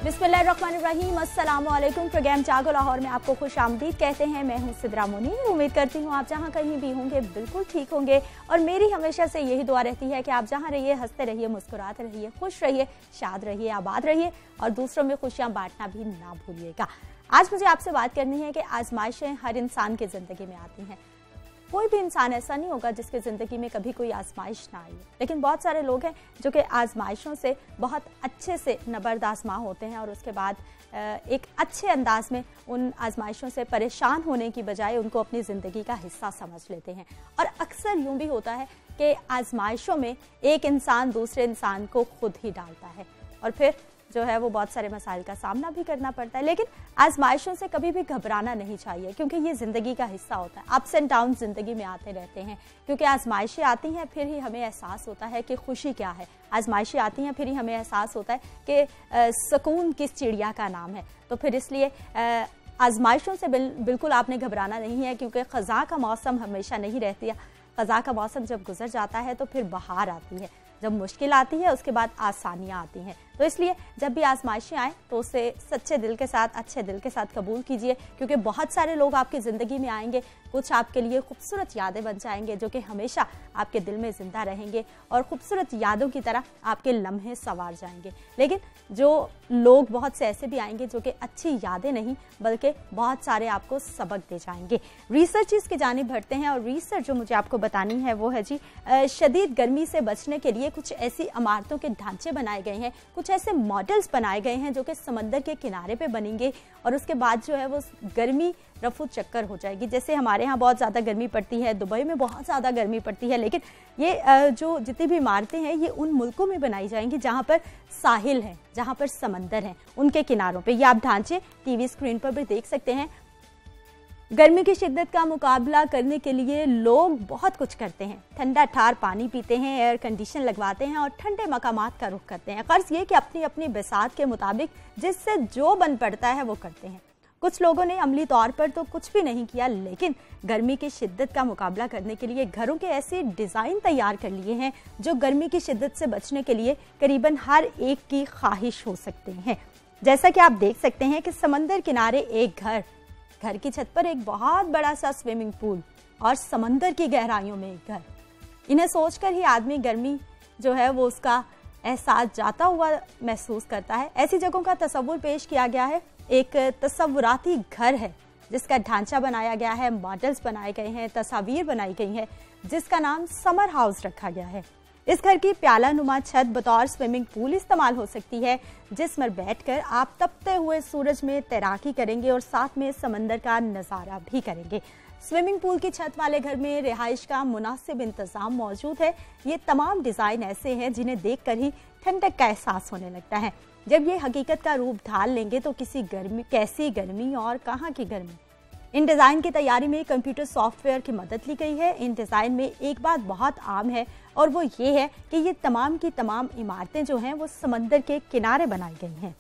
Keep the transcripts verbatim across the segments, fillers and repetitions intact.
बिस्मिल्लाहिर्रहमानिर्रहीम, अस्सलाम वालेकुम। प्रोग्राम जागो लाहौर में आपको खुश आमदीद कहते हैं। मैं हूँ सिद्रा मुनीर। उम्मीद करती हूँ आप जहाँ कहीं भी होंगे बिल्कुल ठीक होंगे और मेरी हमेशा से यही दुआ रहती है कि आप जहाँ रहिए हंसते रहिए, मुस्कुराते रहिए, खुश रहिए, शाद रहिए, आबाद रहिए और दूसरों में खुशियाँ बांटना भी ना भूलिएगा। आज मुझे आपसे बात करनी है कि आजमाइशें हर इंसान की ज़िंदगी में आती हैं। कोई भी इंसान ऐसा नहीं होगा जिसके ज़िंदगी में कभी कोई आजमाइश ना आई, लेकिन बहुत सारे लोग हैं जो कि आजमाइशों से बहुत अच्छे से नबर्द आजमा होते हैं और उसके बाद एक अच्छे अंदाज में उन आजमाइशों से परेशान होने की बजाय उनको अपनी ज़िंदगी का हिस्सा समझ लेते हैं। और अक्सर यूँ भी होता है कि आजमाइशों में एक इंसान दूसरे इंसान को खुद ही डालता है और फिर जो है वो बहुत सारे मसाइल का सामना भी करना पड़ता है। लेकिन आजमाइशों से कभी भी घबराना नहीं चाहिए क्योंकि ये ज़िंदगी का हिस्सा होता है। अप्स एंड डाउन ज़िंदगी में आते रहते हैं क्योंकि आजमाइशें आती हैं फिर ही हमें एहसास होता है कि खुशी क्या है। आजमाइशें आती हैं फिर ही हमें एहसास होता है कि सुकून किस चिड़िया का नाम है। तो फिर इसलिए आजमाइशों से बिल, बिल्कुल आपने घबराना नहीं है क्योंकि ख़ज़ा का मौसम हमेशा नहीं रहती है। ख़ज़ा का मौसम जब गुजर जाता है तो फिर बहार आती है, जब मुश्किल आती है उसके बाद आसानियाँ आती हैं। तो इसलिए जब भी आजमाइशें आएँ तो उसे सच्चे दिल के साथ, अच्छे दिल के साथ कबूल कीजिए क्योंकि बहुत सारे लोग आपकी ज़िंदगी में आएंगे, कुछ आपके लिए खूबसूरत यादें बन जाएंगे जो कि हमेशा आपके दिल में ज़िंदा रहेंगे और ख़ूबसूरत यादों की तरह आपके लम्हे संवार जाएंगे। लेकिन जो लोग बहुत से ऐसे भी आएंगे जो कि अच्छी यादें नहीं बल्कि बहुत सारे आपको सबक दे जाएंगे। रिसर्च की जानिब बढ़ते हैं और रिसर्च जो मुझे आपको बतानी है वो है जी, शदीद गर्मी से बचने के लिए कुछ ऐसी इमारतों के ढांचे बनाए गए हैं, कुछ ऐसे मॉडल्स बनाए गए हैं जो कि समंदर के किनारे पे बनेंगे और उसके बाद जो है वो गर्मी रफू चक्कर हो जाएगी। जैसे हमारे यहाँ बहुत ज़्यादा गर्मी पड़ती है, दुबई में बहुत ज़्यादा गर्मी पड़ती है, लेकिन ये जो जितनी भी इमारतें हैं ये उन मुल्कों में बनाई जाएंगी जहाँ पर साहिल है, जहाँ पर समंदर है, उनके किनारों पे। ये आप ढांचे टीवी स्क्रीन पर भी देख सकते हैं। गर्मी की शिद्दत का मुकाबला करने के लिए लोग बहुत कुछ करते हैं। ठंडा ठार पानी पीते हैं, एयर कंडीशन लगवाते हैं और ठंडे मकामात का रुख करते हैं। ग़र्ज़ ये कि अपनी अपनी बिसात के मुताबिक जिससे जो बन पड़ता है वो करते हैं। कुछ लोगों ने अमली तौर पर तो कुछ भी नहीं किया, लेकिन गर्मी की शिद्दत का मुकाबला करने के लिए घरों के ऐसे डिज़ाइन तैयार कर लिए हैं जो गर्मी की शिद्दत से बचने के लिए करीबन हर एक की ख्वाहिश हो सकते हैं। जैसा कि आप देख सकते हैं कि समंदर किनारे एक घर, घर की छत पर एक बहुत बड़ा सा स्विमिंग पूल और समंदर की गहराइयों में एक घर। इन्हें सोचकर ही आदमी गर्मी जो है वो उसका एहसास जाता हुआ महसूस करता है। ऐसी जगहों का तस्वुर पेश किया गया है। एक तस्वुराती घर है जिसका ढांचा बनाया गया है, मॉडल्स बनाए गए हैं, तस्वीर बनाई गई है जिसका नाम समर हाउस रखा गया है। इस घर की प्याला नुमा छत बतौर स्विमिंग पूल इस्तेमाल हो सकती है जिस पर बैठकर आप तपते हुए सूरज में तैराकी करेंगे और साथ में समंदर का नज़ारा भी करेंगे। स्विमिंग पूल की छत वाले घर में रिहाइश का मुनासिब इंतज़ाम मौजूद है। ये तमाम डिज़ाइन ऐसे हैं जिन्हें देखकर ही ठंडक का एहसास होने लगता है। जब ये हकीकत का रूप ढाल लेंगे तो किसी गर्मी कैसी गर्मी और कहाँ की गर्मी। इन डिज़ाइन की तैयारी में कंप्यूटर सॉफ्टवेयर की मदद ली गई है। इन डिज़ाइन में एक बात बहुत आम है और वो ये है कि ये तमाम की तमाम इमारतें जो हैं वो समंदर के किनारे बनाई गई हैं।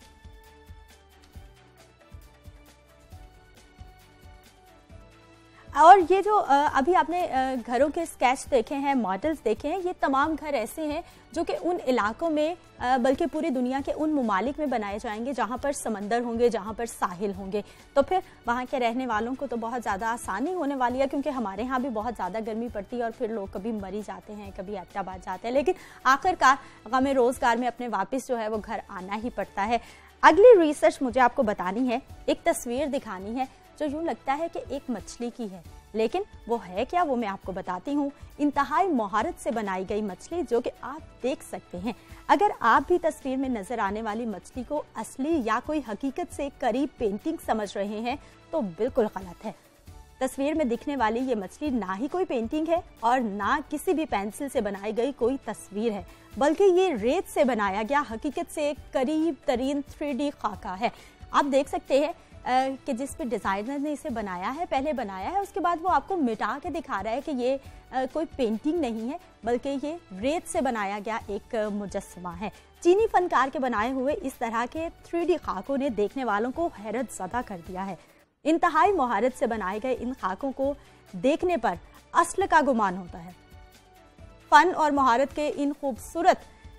और ये जो अभी आपने घरों के स्केच देखे हैं, मॉडल्स देखे हैं, ये तमाम घर ऐसे हैं जो कि उन इलाकों में बल्कि पूरी दुनिया के उन ममालिक में बनाए जाएंगे जहाँ पर समंदर होंगे, जहाँ पर साहिल होंगे। तो फिर वहाँ के रहने वालों को तो बहुत ज़्यादा आसानी होने वाली है क्योंकि हमारे यहाँ भी बहुत ज़्यादा गर्मी पड़ती है और फिर लोग कभी मरी जाते हैं, कभी हैदराबाद जाते हैं, लेकिन आखिरकार गमे रोज़गार में अपने वापस जो है वो घर आना ही पड़ता है। अगली रिसर्च मुझे आपको बतानी है, एक तस्वीर दिखानी है जो यूँ लगता है कि एक मछली की है, लेकिन वो है क्या वो मैं आपको बताती हूँ। इंतहाई महारत से बनाई गई मछली जो कि आप देख सकते हैं। अगर आप भी तस्वीर में नजर आने वाली मछली को असली या कोई हकीकत से करीब पेंटिंग समझ रहे हैं तो बिल्कुल गलत है। तस्वीर में दिखने वाली ये मछली ना ही कोई पेंटिंग है और ना किसी भी पेंसिल से बनाई गई कोई तस्वीर है, बल्कि ये रेत से बनाया गया हकीकत से करीब तरीन थ्री डी खाका है। आप देख सकते हैं कि जिस पे डिज़ाइनर ने इसे बनाया है, पहले बनाया है, उसके बाद वो आपको मिटा के दिखा रहा है कि ये आ, कोई पेंटिंग नहीं है बल्कि ये रेत से बनाया गया एक मुजस्समा है। चीनी फनकार के बनाए हुए इस तरह के थ्री डी खाकों ने देखने वालों को हैरत ज़दा कर दिया है। इंतहाई महारत से बनाए गए इन खाकों को देखने पर असल का गुमान होता है। फन और महारत के इन खूबसूरत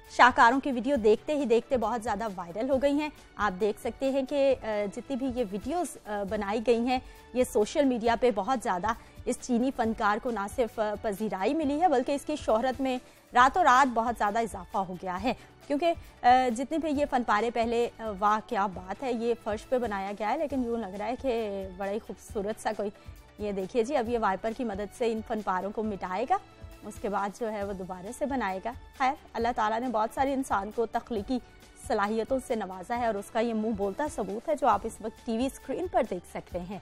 शाहकारों की वीडियो देखते ही देखते बहुत ज़्यादा वायरल हो गई हैं। आप देख सकते हैं कि जितनी भी ये वीडियोस बनाई गई हैं ये सोशल मीडिया पे बहुत ज़्यादा इस चीनी फनकार को ना सिर्फ पजीराई मिली है बल्कि इसकी शोहरत में रातों रात बहुत ज़्यादा इजाफा हो गया है, क्योंकि जितने भी ये फनपारे पहले, वाह क्या बात है, ये फर्श पे बनाया गया है लेकिन यूँ लग रहा है कि बड़ा ही खूबसूरत सा कोई, ये देखिए जी, अब ये वाइपर की मदद से इन फनपारों को मिटाएगा, उसके बाद जो है वो दोबारा से बनाएगा। खैर, अल्लाह ताला ने बहुत सारे इंसान को तख्लीकी सलाहियतों से नवाजा है और उसका ये मुंह बोलता सबूत है जो आप इस वक्त टीवी स्क्रीन पर देख सकते हैं।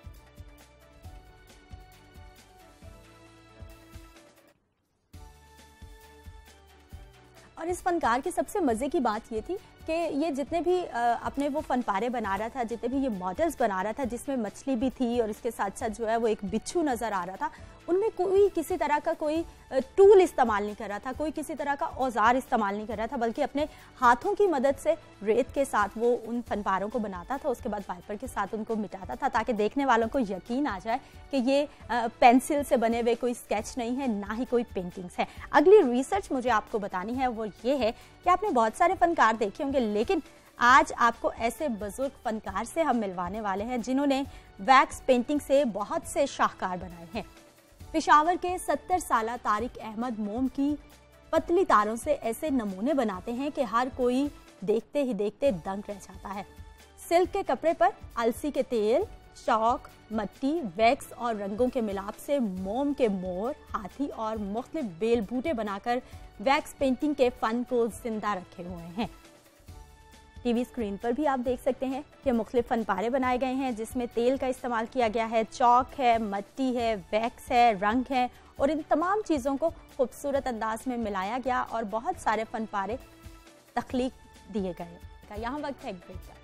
और इस फनकार की सबसे मज़े की बात ये थी कि ये जितने भी अपने वो फनपारे बना रहा था, जितने भी ये मॉडल्स बना रहा था जिसमें मछली भी थी और इसके साथ साथ जो है वो एक बिच्छू नज़र आ रहा था, उनमें कोई किसी तरह का कोई टूल इस्तेमाल नहीं कर रहा था, कोई किसी तरह का औजार इस्तेमाल नहीं कर रहा था, बल्कि अपने हाथों की मदद से रेत के साथ वो उन फनपारों को बनाता था, उसके बाद वाइपर के साथ उनको मिटाता था ताकि देखने वालों को यकीन आ जाए कि ये पेंसिल से बने हुए कोई स्केच नहीं है, ना ही कोई पेंटिंग्स है। अगली रिसर्च मुझे आपको बतानी है वो ये है कि आपने बहुत सारे फनकार देखे होंगे, लेकिन आज आपको ऐसे बुजुर्ग फनकार से हम मिलवाने वाले हैं जिन्होंने वैक्स पेंटिंग से बहुत से शाहकार बनाए हैं। पेशावर के सत्तर साला तारिक अहमद मोम की पतली तारों से ऐसे नमूने बनाते हैं कि हर कोई देखते ही देखते दंग रह जाता है। सिल्क के कपड़े पर अलसी के तेल, चौक, मट्टी, वैक्स और रंगों के मिलाप से मोम के मोर, हाथी और मुख्तलिफ बेल बूटे बनाकर वैक्स पेंटिंग के फन को जिंदा रखे हुए हैं। टीवी स्क्रीन पर भी आप देख सकते हैं कि मुख्तलिफ फनपारे बनाए गए हैं जिसमें तेल का इस्तेमाल किया गया है, चौक है, मट्टी है, वैक्स है, रंग है और इन तमाम चीज़ों को खूबसूरत अंदाज में मिलाया गया और बहुत सारे फनपारे तख्लीक दिए गए। यहाँ वक्त है एक ब्रेक का।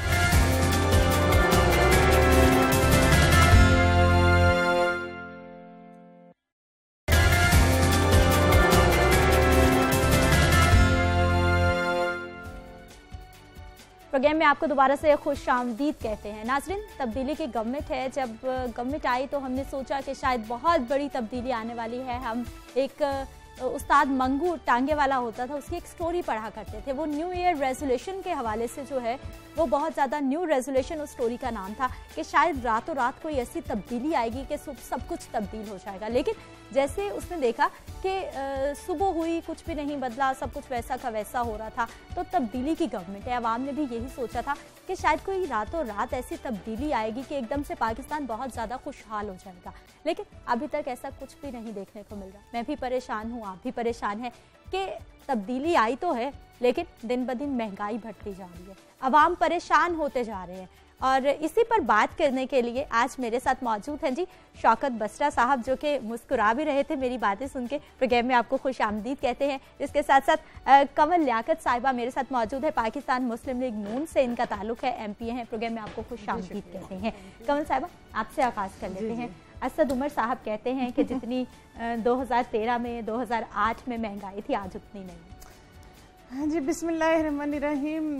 प्रोग्राम में आपको दोबारा से खुश आमदीद कहते हैं। नाज़रीन, तब्दीली की गवर्नमेंट है। जब गवर्नमेंट आई तो हमने सोचा कि शायद बहुत बड़ी तब्दीली आने वाली है। हम एक उस्ताद मंगू टांगे वाला होता था, उसकी एक स्टोरी पढ़ा करते थे। वो न्यू ईयर रेजोल्यूशन के हवाले से जो है वो बहुत ज़्यादा, न्यू रेजोल्यूशन उस स्टोरी का नाम था कि शायद रातों रात कोई ऐसी तब्दीली आएगी कि सब कुछ तब्दील हो जाएगा। लेकिन जैसे उसने देखा कि सुबह हुई, कुछ भी नहीं बदला, सब कुछ वैसा का वैसा हो रहा था, तो तब्दीली की गवर्नमेंट है। अवाम ने भी यही सोचा था कि शायद कोई रातों रात ऐसी तब्दीली आएगी कि एकदम से पाकिस्तान बहुत ज़्यादा खुशहाल हो जाएगा। लेकिन अभी तक ऐसा कुछ भी नहीं देखने को मिल रहा। मैं भी परेशान हूँ, आप भी परेशान हैं कि तब्दीली आई तो है लेकिन दिन ब दिन महंगाई बढ़ती जा रही है, अवाम परेशान होते जा रहे हैं। और इसी पर बात करने के लिए आज मेरे साथ मौजूद हैं जी शौकत बसरा साहब, जो कि मुस्कुरा भी रहे थे मेरी बातें सुन के। प्रोग्राम में आपको खुश आमदीद कहते हैं। इसके साथ साथ कमल लियाकत साहिबा मेरे साथ मौजूद है, पाकिस्तान मुस्लिम लीग नून से इनका ताल्लुक है, एम पी हैं। प्रोग्राम में आपको खुश आमदीद कहते हैं। कमल साहिबा, आपसे आगाज़ कर लेते हैं। असद उमर साहब कहते हैं कि जितनी दो हज़ार तेरह में, दो हज़ार आठ में महंगाई थी, आज उतनी नहीं। हाँ जी, बिस्मिल्लाहिर्रहमानिर्रहीम।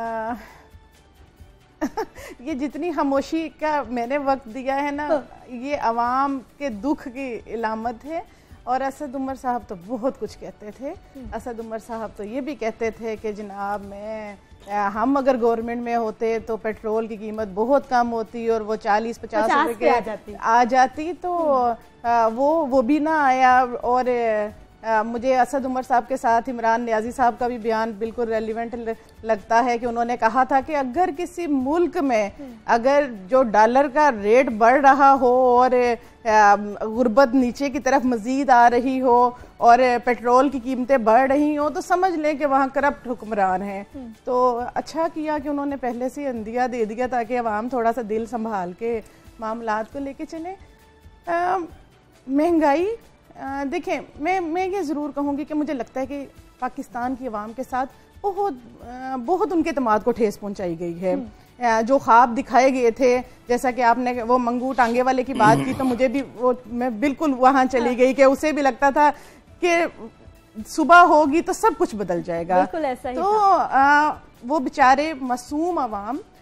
ये जितनी खामोशी का मैंने वक्त दिया है ना, ये अवाम के दुख की इलामत है। और असद उमर साहब तो बहुत कुछ कहते थे। असद उमर साहब तो ये भी कहते थे कि जनाब मैं हम अगर गवर्नमेंट में होते तो पेट्रोल की कीमत बहुत कम होती और वो चालीस पचास रुपए के आ जाती आ जाती तो आ, वो वो भी ना आया। और आ, मुझे असद उमर साहब के साथ इमरान नियाजी साहब का भी बयान बिल्कुल रेलिवेंट लगता है कि उन्होंने कहा था कि अगर किसी मुल्क में अगर जो डॉलर का रेट बढ़ रहा हो और गुर्बत नीचे की तरफ मजीद आ रही हो और पेट्रोल की कीमतें बढ़ रही हो तो समझ लें कि वहाँ करप्ट हुक्मरान हैं। तो अच्छा किया कि उन्होंने पहले से अंदिया दे दिया ताकि अवाम थोड़ा सा दिल संभाल के मामलात को लेके चले। महंगाई देखें, मैं मैं ये ज़रूर कहूँगी कि मुझे लगता है कि पाकिस्तान की अवाम के साथ बहुत बहुत उनके एतमाद को ठेस पहुँचाई गई है। जो ख्वाब दिखाए गए थे, जैसा कि आपने वो मंगू टांगे वाले की बात की, तो मुझे भी वो मैं बिल्कुल वहाँ चली गई कि उसे भी लगता था कि सुबह होगी तो सब कुछ बदल जाएगा। बिल्कुल ऐसा ही तो आ, वो बेचारे मासूम अवाम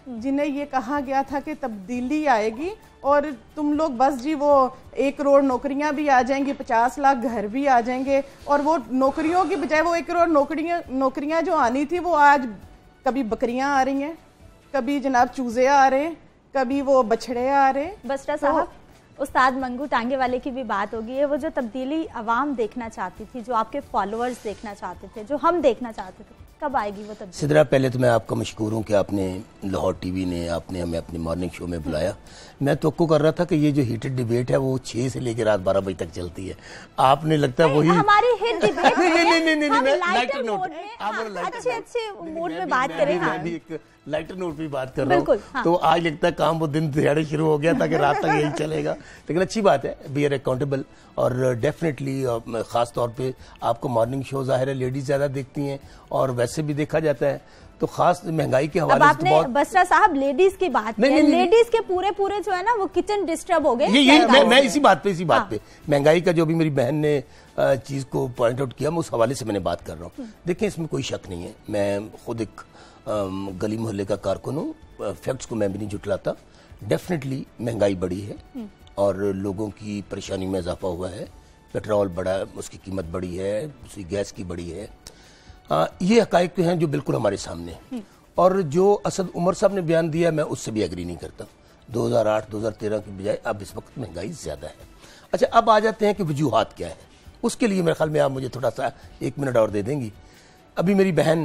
जिन्हें ये कहा गया था कि तब्दीली आएगी और तुम लोग बस जी वो एक करोड़ नौकरियां भी आ जाएंगी, पचास लाख घर भी आ जाएंगे, और वो नौकरियों की बजाय वो एक करोड़ नौकरियां नौकरियां जो आनी थी वो आज कभी बकरियां आ रही हैं, कभी जनाब चूजे आ रहे हैं, कभी वो बछड़े आ रहे हैं। बसरा साहब, तो उस्ताद मंगू टांगे वाले की भी बात होगी है, वो जो तब्दीली आवाम देखना चाहती थी, जो आपके फॉलोअर्स देखना चाहते थे, जो हम देखना चाहते थे, कब आएगी वो तब्दीली? सिदरा, पहले तो मैं आपका मशकूर हूँ कि आपने लाहौर टीवी ने आपने हमें अपने मॉर्निंग शो में बुलाया। मैं तो कर रहा था कि ये जो हीटेड डिबेट है वो छह से लेकर रात बारह बजे तक चलती है। आपने लगता है वही हमारी हिट डिबेट नहीं नहीं नहीं नहीं हम मैं लाइटर लाइटर मोड नोट में, आप हाँ, लाइटर अच्छे अच्छे मूड में बात मैं करें। भी- हाँ, मैं भी एक लाइटर नोट पे बात कर रहा हूँ। हाँ। तो आज लगता है काम वो दिन दिहाड़े शुरू हो गया ताकि रात तक यही चलेगा, लेकिन अच्छी बात है, बी आर अकाउंटेबल। और डेफिनेटली खास तौर पे आपको मॉर्निंग शो जाहिर है लेडीज ज्यादा देखती हैं और वैसे भी देखा जाता है, तो खास महंगाई के हवाले अब से तो आपने बहुत बसरा साहब लेडीज की बात की, लेडीज के पूरे पूरे जो है ना वो किचन डिस्टर्ब हो गए। ये ये मैं, मैं इसी बात पे इसी बात हाँ। पे महंगाई का जो भी मेरी बहन ने चीज को पॉइंट आउट किया, मैं उस हवाले से मैंने बात कर रहा हूँ। देखिए, इसमें कोई शक नहीं है, मैं खुद एक अम, गली मोहल्ले का कारकुन हूँ, फैक्ट्स को मैं भी नहीं जुटलाता। डेफिनेटली महंगाई बढ़ी है और लोगों की परेशानी में इजाफा हुआ है, पेट्रोल बढ़ा, उसकी कीमत बढ़ी है, उसकी गैस की बढ़ी है। आ, ये हकायक तो हैं जो बिल्कुल हमारे सामने हैं। और जो असद उमर साहब ने बयान दिया, मैं उससे भी एग्री नहीं करता। दो हज़ार आठ दो हज़ार तेरह की बजाय अब इस वक्त महंगाई ज्यादा है। अच्छा, अब आ जाते हैं कि वजूहात क्या है। उसके लिए मेरे ख्याल में आप मुझे थोड़ा सा एक मिनट और दे देंगी। अभी मेरी बहन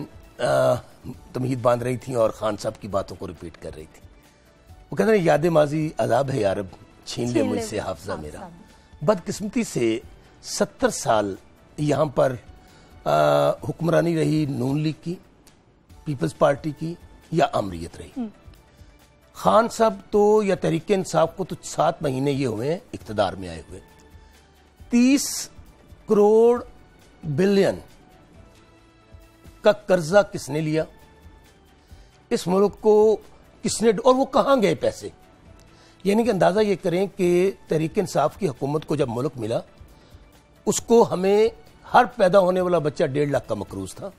तमहीद बांध रही थी और खान साहब की बातों को रिपीट कर रही थी। वो कहते हैं याद माजी अजाब है यारब, छीन ले मुझसे हाफजा मेरा। बदकिस्मती से सत्तर साल यहाँ पर हुक्मरानी रही नून लीग की, पीपल्स पार्टी की या अमरीत रही। खान साहब तो या तहरीक इंसाफ को तो सात महीने ये हुए हैं इख्तदार में आए हुए। तीस करोड़ बिलियन का कर्जा किसने लिया, इस मुल्क को किसने, और वो कहां गए पैसे? यानी कि अंदाजा ये करें कि तहरीक इंसाफ की हुकूमत को जब मुल्क मिला, उसको हमें हर पैदा होने वाला बच्चा डेढ़ लाख का मकरूज था।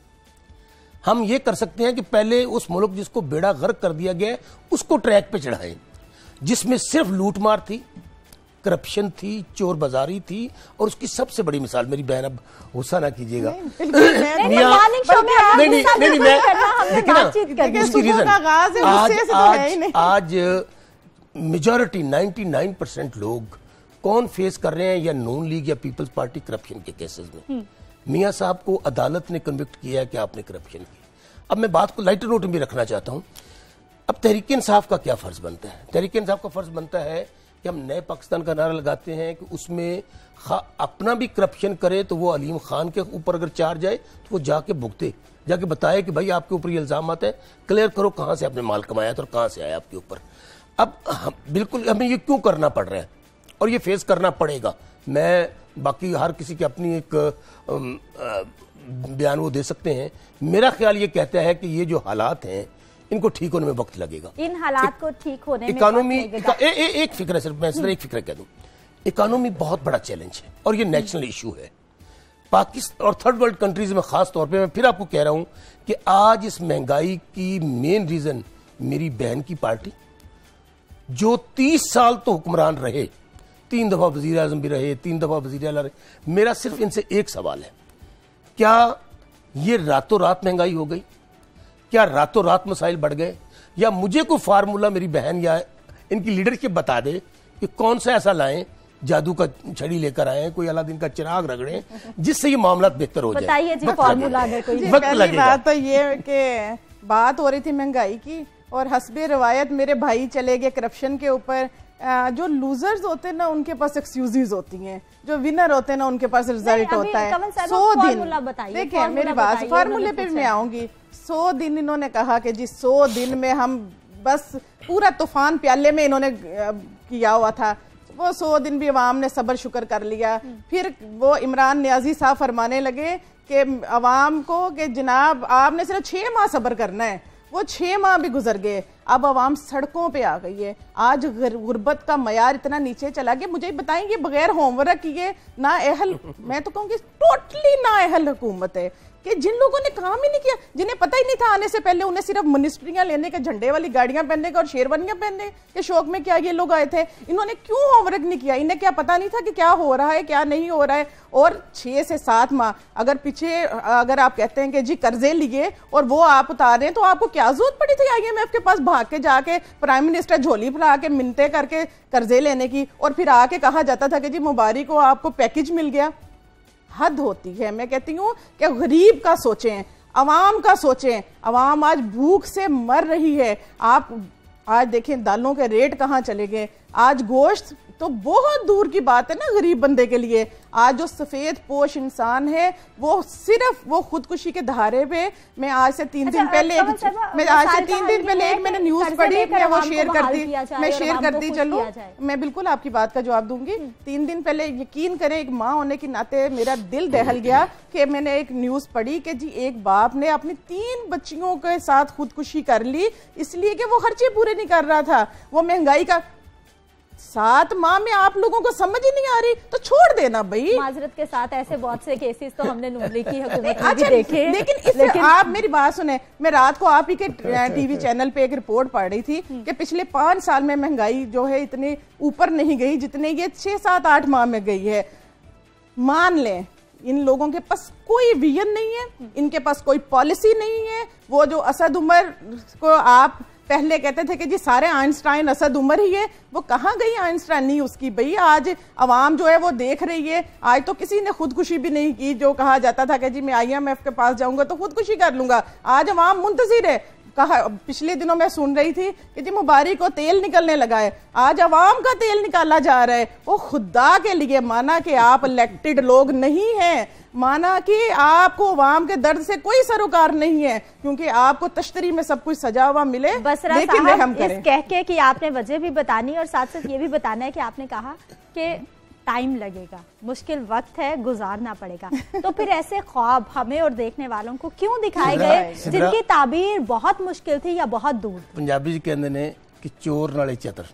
हम ये कर सकते हैं कि पहले उस मुल्क जिसको बेड़ा गर्क कर दिया गया उसको ट्रैक पे चढ़ाएं, जिसमें सिर्फ लूटमार थी, करप्शन थी, चोर बाजारी थी, और उसकी सबसे बड़ी मिसाल, मेरी बहन अब गुस्सा ना कीजिएगा, नहीं नहीं आज आज मेजॉरिटी निन्यानवे परसेंट लोग कौन फेस कर रहे हैं, या नून लीग या पीपल्स पार्टी करप्शन के केसेस में। मियां साहब को अदालत ने कन्विक्ट किया है कि आपने करप्शन की। अब मैं बात को लाइटर नोट में भी रखना चाहता हूं। अब तहरीक इंसाफ का क्या फर्ज बनता है? तहरीक इंसाफ का फर्ज बनता है कि हम नए पाकिस्तान का नारा लगाते हैं कि उसमें अपना भी करप्शन करे तो वो अलीम खान के ऊपर अगर चार जाए तो वो जाके भुगते, जाके बताए कि भाई आपके ऊपर ये इल्जाम आते हैं, क्लियर करो कहां से आपने माल कमाया था और कहां से आया आपके ऊपर। अब हम बिल्कुल हमें ये क्यों करना पड़ रहा है और ये फेस करना पड़ेगा। मैं बाकी हर किसी की अपनी एक बयान वो दे सकते हैं। मेरा ख्याल ये कहता है कि ये जो हालात हैं इनको ठीक होने में वक्त लगेगा। इन हालात को ठीक होने में इकोनॉमी एक, एक फिक्र है, सिर्फ मैं सिर्फ एक फिक्र कह दूं, इकोनॉमी बहुत बड़ा चैलेंज है और ये नेशनल इशू है पाकिस्तान और थर्ड वर्ल्ड कंट्रीज में खास तौर पे। मैं फिर आपको कह रहा हूं कि आज इस महंगाई की मेन रीजन मेरी बहन की पार्टी, जो तीस साल तो हुक्मरान रहे, तीन दफा वजीर आजम भी रहे, तीन दफा वजीर आला रहे। मेरा सिर्फ इनसे एक सवाल है, क्या ये रातों रात महंगाई हो गई? क्या रातों रात मसाइल बढ़ गए? या मुझे कोई फार्मूला मेरी बहन या इनकी लीडरशिप बता दे कि कौन सा ऐसा लाएं, जादू का छड़ी लेकर आए, कोई अलादीन का चिराग रगड़े, जिससे ये मामला बेहतर हो जाए। बताइए जी फार्मूला अगर कोई। वक्त लगेगा। बात तो ये कि बात हो रही थी महंगाई की और हस्बे रवायत मेरे भाई चले गए करप्शन के ऊपर। जो लूजर्स होते हैं ना उनके पास एक्सक्यूजेज होती हैं, जो विनर होते हैं ना उनके पास रिजल्ट होता है। सौ दिन देखिए मेरी बात, फार्मूले पे मैं आऊंगी। सौ दिन इन्होंने कहा कि जी सौ दिन में हम बस पूरा तूफान प्याले में इन्होंने किया हुआ था। वो सौ दिन भी अवाम ने सब्र शुक्र कर लिया। फिर वो इमरान नियाजी साहब फरमाने लगे कि अवाम को कि जनाब आपने सिर्फ छह माह सब्र करना है। वो छह माह भी गुजर गए, अब अवाम सड़कों पे आ गई है। आज गुर्बत का मयार इतना नीचे चला गया। मुझे बताएंगे बगैर होमवर्क किए ना अहल, मैं तो कहूँगी टोटली ना अहल हुकूमत है। कि जिन लोगों ने काम ही नहीं किया, जिन्हें पता ही नहीं था आने से पहले, उन्हें सिर्फ मिनिस्ट्रियां लेने के, झंडे वाली गाड़ियां पहनने का और शेरवानियां पहनने के शौक में क्या ये लोग आए थे, इन्होंने क्यों होमवर्क नहीं किया? इन्हें क्या पता नहीं था कि क्या हो रहा है क्या नहीं हो रहा है? और छह से सात माह अगर पीछे अगर आप कहते हैं कि जी कर्जे लिए और वो आप उतार रहे हैं, तो आपको क्या जरूरत पड़ी थी आईएमएफ के पास भाग के जाके प्राइम मिनिस्टर झोली फैला के मिन्नतें करके कर्जे लेने की, और फिर आके कहा जाता था कि जी मुबारक को आपको पैकेज मिल गया? हद होती है। मैं कहती हूँ कि गरीब का सोचें, अवाम का सोचें। अवाम आज भूख से मर रही है। आप आज देखें दालों के रेट कहाँ चले गए। आज गोश्त तो बहुत दूर की बात है ना गरीब बंदे के लिए। आज जो सफेद पोश इंसान है वो सिर्फ वो खुदकुशी के धारे पे, मैं आज से तीन अच्छा, दिन पहले एक मैं आज से तीन दिन पहले एक मैंने न्यूज पढ़ी, मैं वो शेयर करती मैं शेयर करती चलूं, मैं बिल्कुल आपकी बात का जवाब दूंगी। तीन दिन पहले यकीन करें, एक माँ होने के नाते मेरा दिल दहल गया कि मैंने एक न्यूज पढ़ी कि जी एक बाप ने अपनी तीन बच्चियों के साथ खुदकुशी कर ली इसलिए कि वो खर्चे पूरे नहीं कर रहा था। वो महंगाई का सात माह में आप लोगों को समझ ही नहीं आ रही तो छोड़ देना भाई। माजरत के साथ ऐसे बहुत से केसेस तो हमने नून लीग की हुकूमत में अच्छा, भी देखे। लेकिन, इस लेकिन आप मेरी बात सुने, मैं रात को आप ही के टीवी चैनल पे एक रिपोर्ट पढ़ रही थी कि पिछले पांच साल में महंगाई जो है इतने ऊपर नहीं गई जितने ये छह सात आठ माह में गई है। मान लें इन लोगों के पास कोई विजन नहीं है, इनके पास कोई पॉलिसी नहीं है। वो जो असद उमर को आप पहले कहते थे कि जी सारे आइंस्टाइन असद उमर ही है, वो कहाँ गई आइंस्टाइन नहीं उसकी भाई। आज अवाम जो है वो देख रही है। आज तो किसी ने खुदकुशी भी नहीं की। जो कहा जाता था कि जी मैं आईएमएफ के पास जाऊंगा तो खुदकुशी कर लूंगा, आज अवाम मुंतजिर है। कहा पिछले दिनों मैं सुन रही थी कि जी मुबारक को तेल निकलने लगा है, आज अवाम का तेल निकाला जा रहा है। वो खुदा के लिए माना कि आप इलेक्टेड लोग नहीं हैं, माना कि आपको अवाम के दर्द से कोई सरोकार नहीं है, क्योंकि आपको तश्तरी में सब कुछ सजा हुआ मिले। लेकिन रहम करें। इस कह के कि आपने वजह भी बतानी और साथ साथ ये भी बताना है कि आपने कहा कि टाइम लगेगा, मुश्किल वक्त है, गुजारना पड़ेगा। तो फिर ऐसे ख्वाब हमें और देखने वालों को क्यों दिखाए गए जिनकी ताबीर बहुत मुश्किल थी या बहुत दूर? पंजाबी जी कहते ने कि चोर नाले चतर,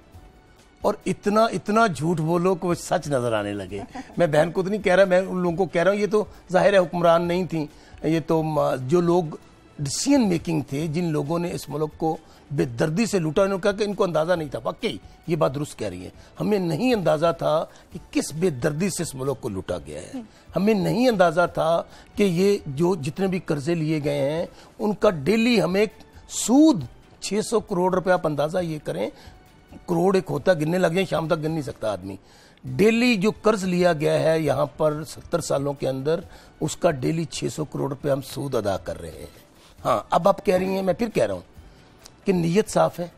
और इतना इतना झूठ बोलो कि वो सच नजर आने लगे। मैं बहन को तो नहीं कह रहा, मैं उन लोगों को कह रहा हूँ ये तो जाहिर है हुक्मरान नहीं थी, ये तो जो लोग डिसीजन मेकिंग थे, जिन लोगों ने इस मुल्क को बेदर्दी से लूटा, उन्होंने कहा कि इनको अंदाजा नहीं था। वाकई ये बात दुरुस्त कह रही है, हमें नहीं अंदाजा था कि किस बेदर्दी से इस मुल्क को लूटा गया है। हमें नहीं अंदाजा था कि ये जो जितने भी कर्जे लिए गए हैं उनका डेली हमें सूद छह सौ करोड़ रुपए, आप अंदाजा ये करें, करोड़ एक होता गिनने लग जाए शाम तक गिन नहीं सकता आदमी। डेली जो कर्ज लिया गया है यहाँ पर सत्तर सालों के अंदर, उसका डेली छह सौ करोड़ रुपए हम सूद अदा कर रहे हैं। हाँ, अब आप कह रही हैं, मैं फिर कह रहा हूं कि नीयत साफ है।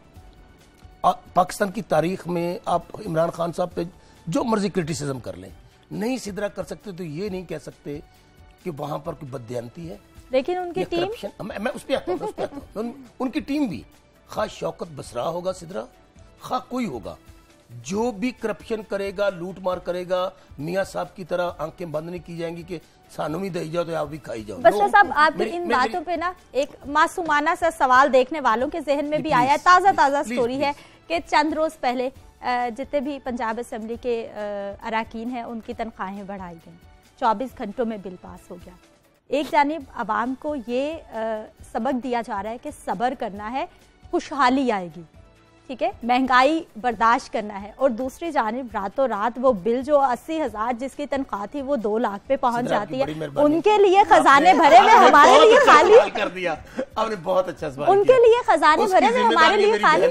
पाकिस्तान की तारीख में आप इमरान खान साहब पे जो मर्जी क्रिटिसिज्म कर लें, नहीं सिदरा कर सकते तो ये नहीं कह सकते कि वहां पर कोई बददियानती है। लेकिन उनकी टीम, मैं, मैं उस पर आता हूं, उस पर आता हूं। उन, उनकी टीम भी, खा शौकत बसरा होगा सिदरा, खा कोई होगा, जो भी करप्शन करेगा, लूट मार करेगा, मियाँ साहब की तरह आंखें बंद नहीं की जाएंगी कि सानू भी दे जाओ तो आप भी खाई जाओ। बस साहब, आपकी इन बातों पे ना एक मासूमाना सा सवाल देखने वालों के जहन में भी आया। ताजा ताजा स्टोरी है कि चंद रोज पहले जितने भी पंजाब असेंबली के अरकान हैं उनकी तनख्वाहें बढ़ाई गई, चौबीस घंटों में बिल पास हो गया। एक जानिब आवाम को ये सबक दिया जा रहा है कि सब्र करना है, खुशहाली आएगी, ठीक है, महंगाई बर्दाश्त करना है, और दूसरी जानिब रातों रात वो बिल जो अस्सी हजार जिसकी तनख्वाह थी वो दो लाख पे पहुंच जाती है। उनके लिए खजाने भरे में, हमारे लिए खाली कर दिया आपने, बहुत अच्छा सवाल उनके लिए खजाने भरे में, हमारे लिए खाली।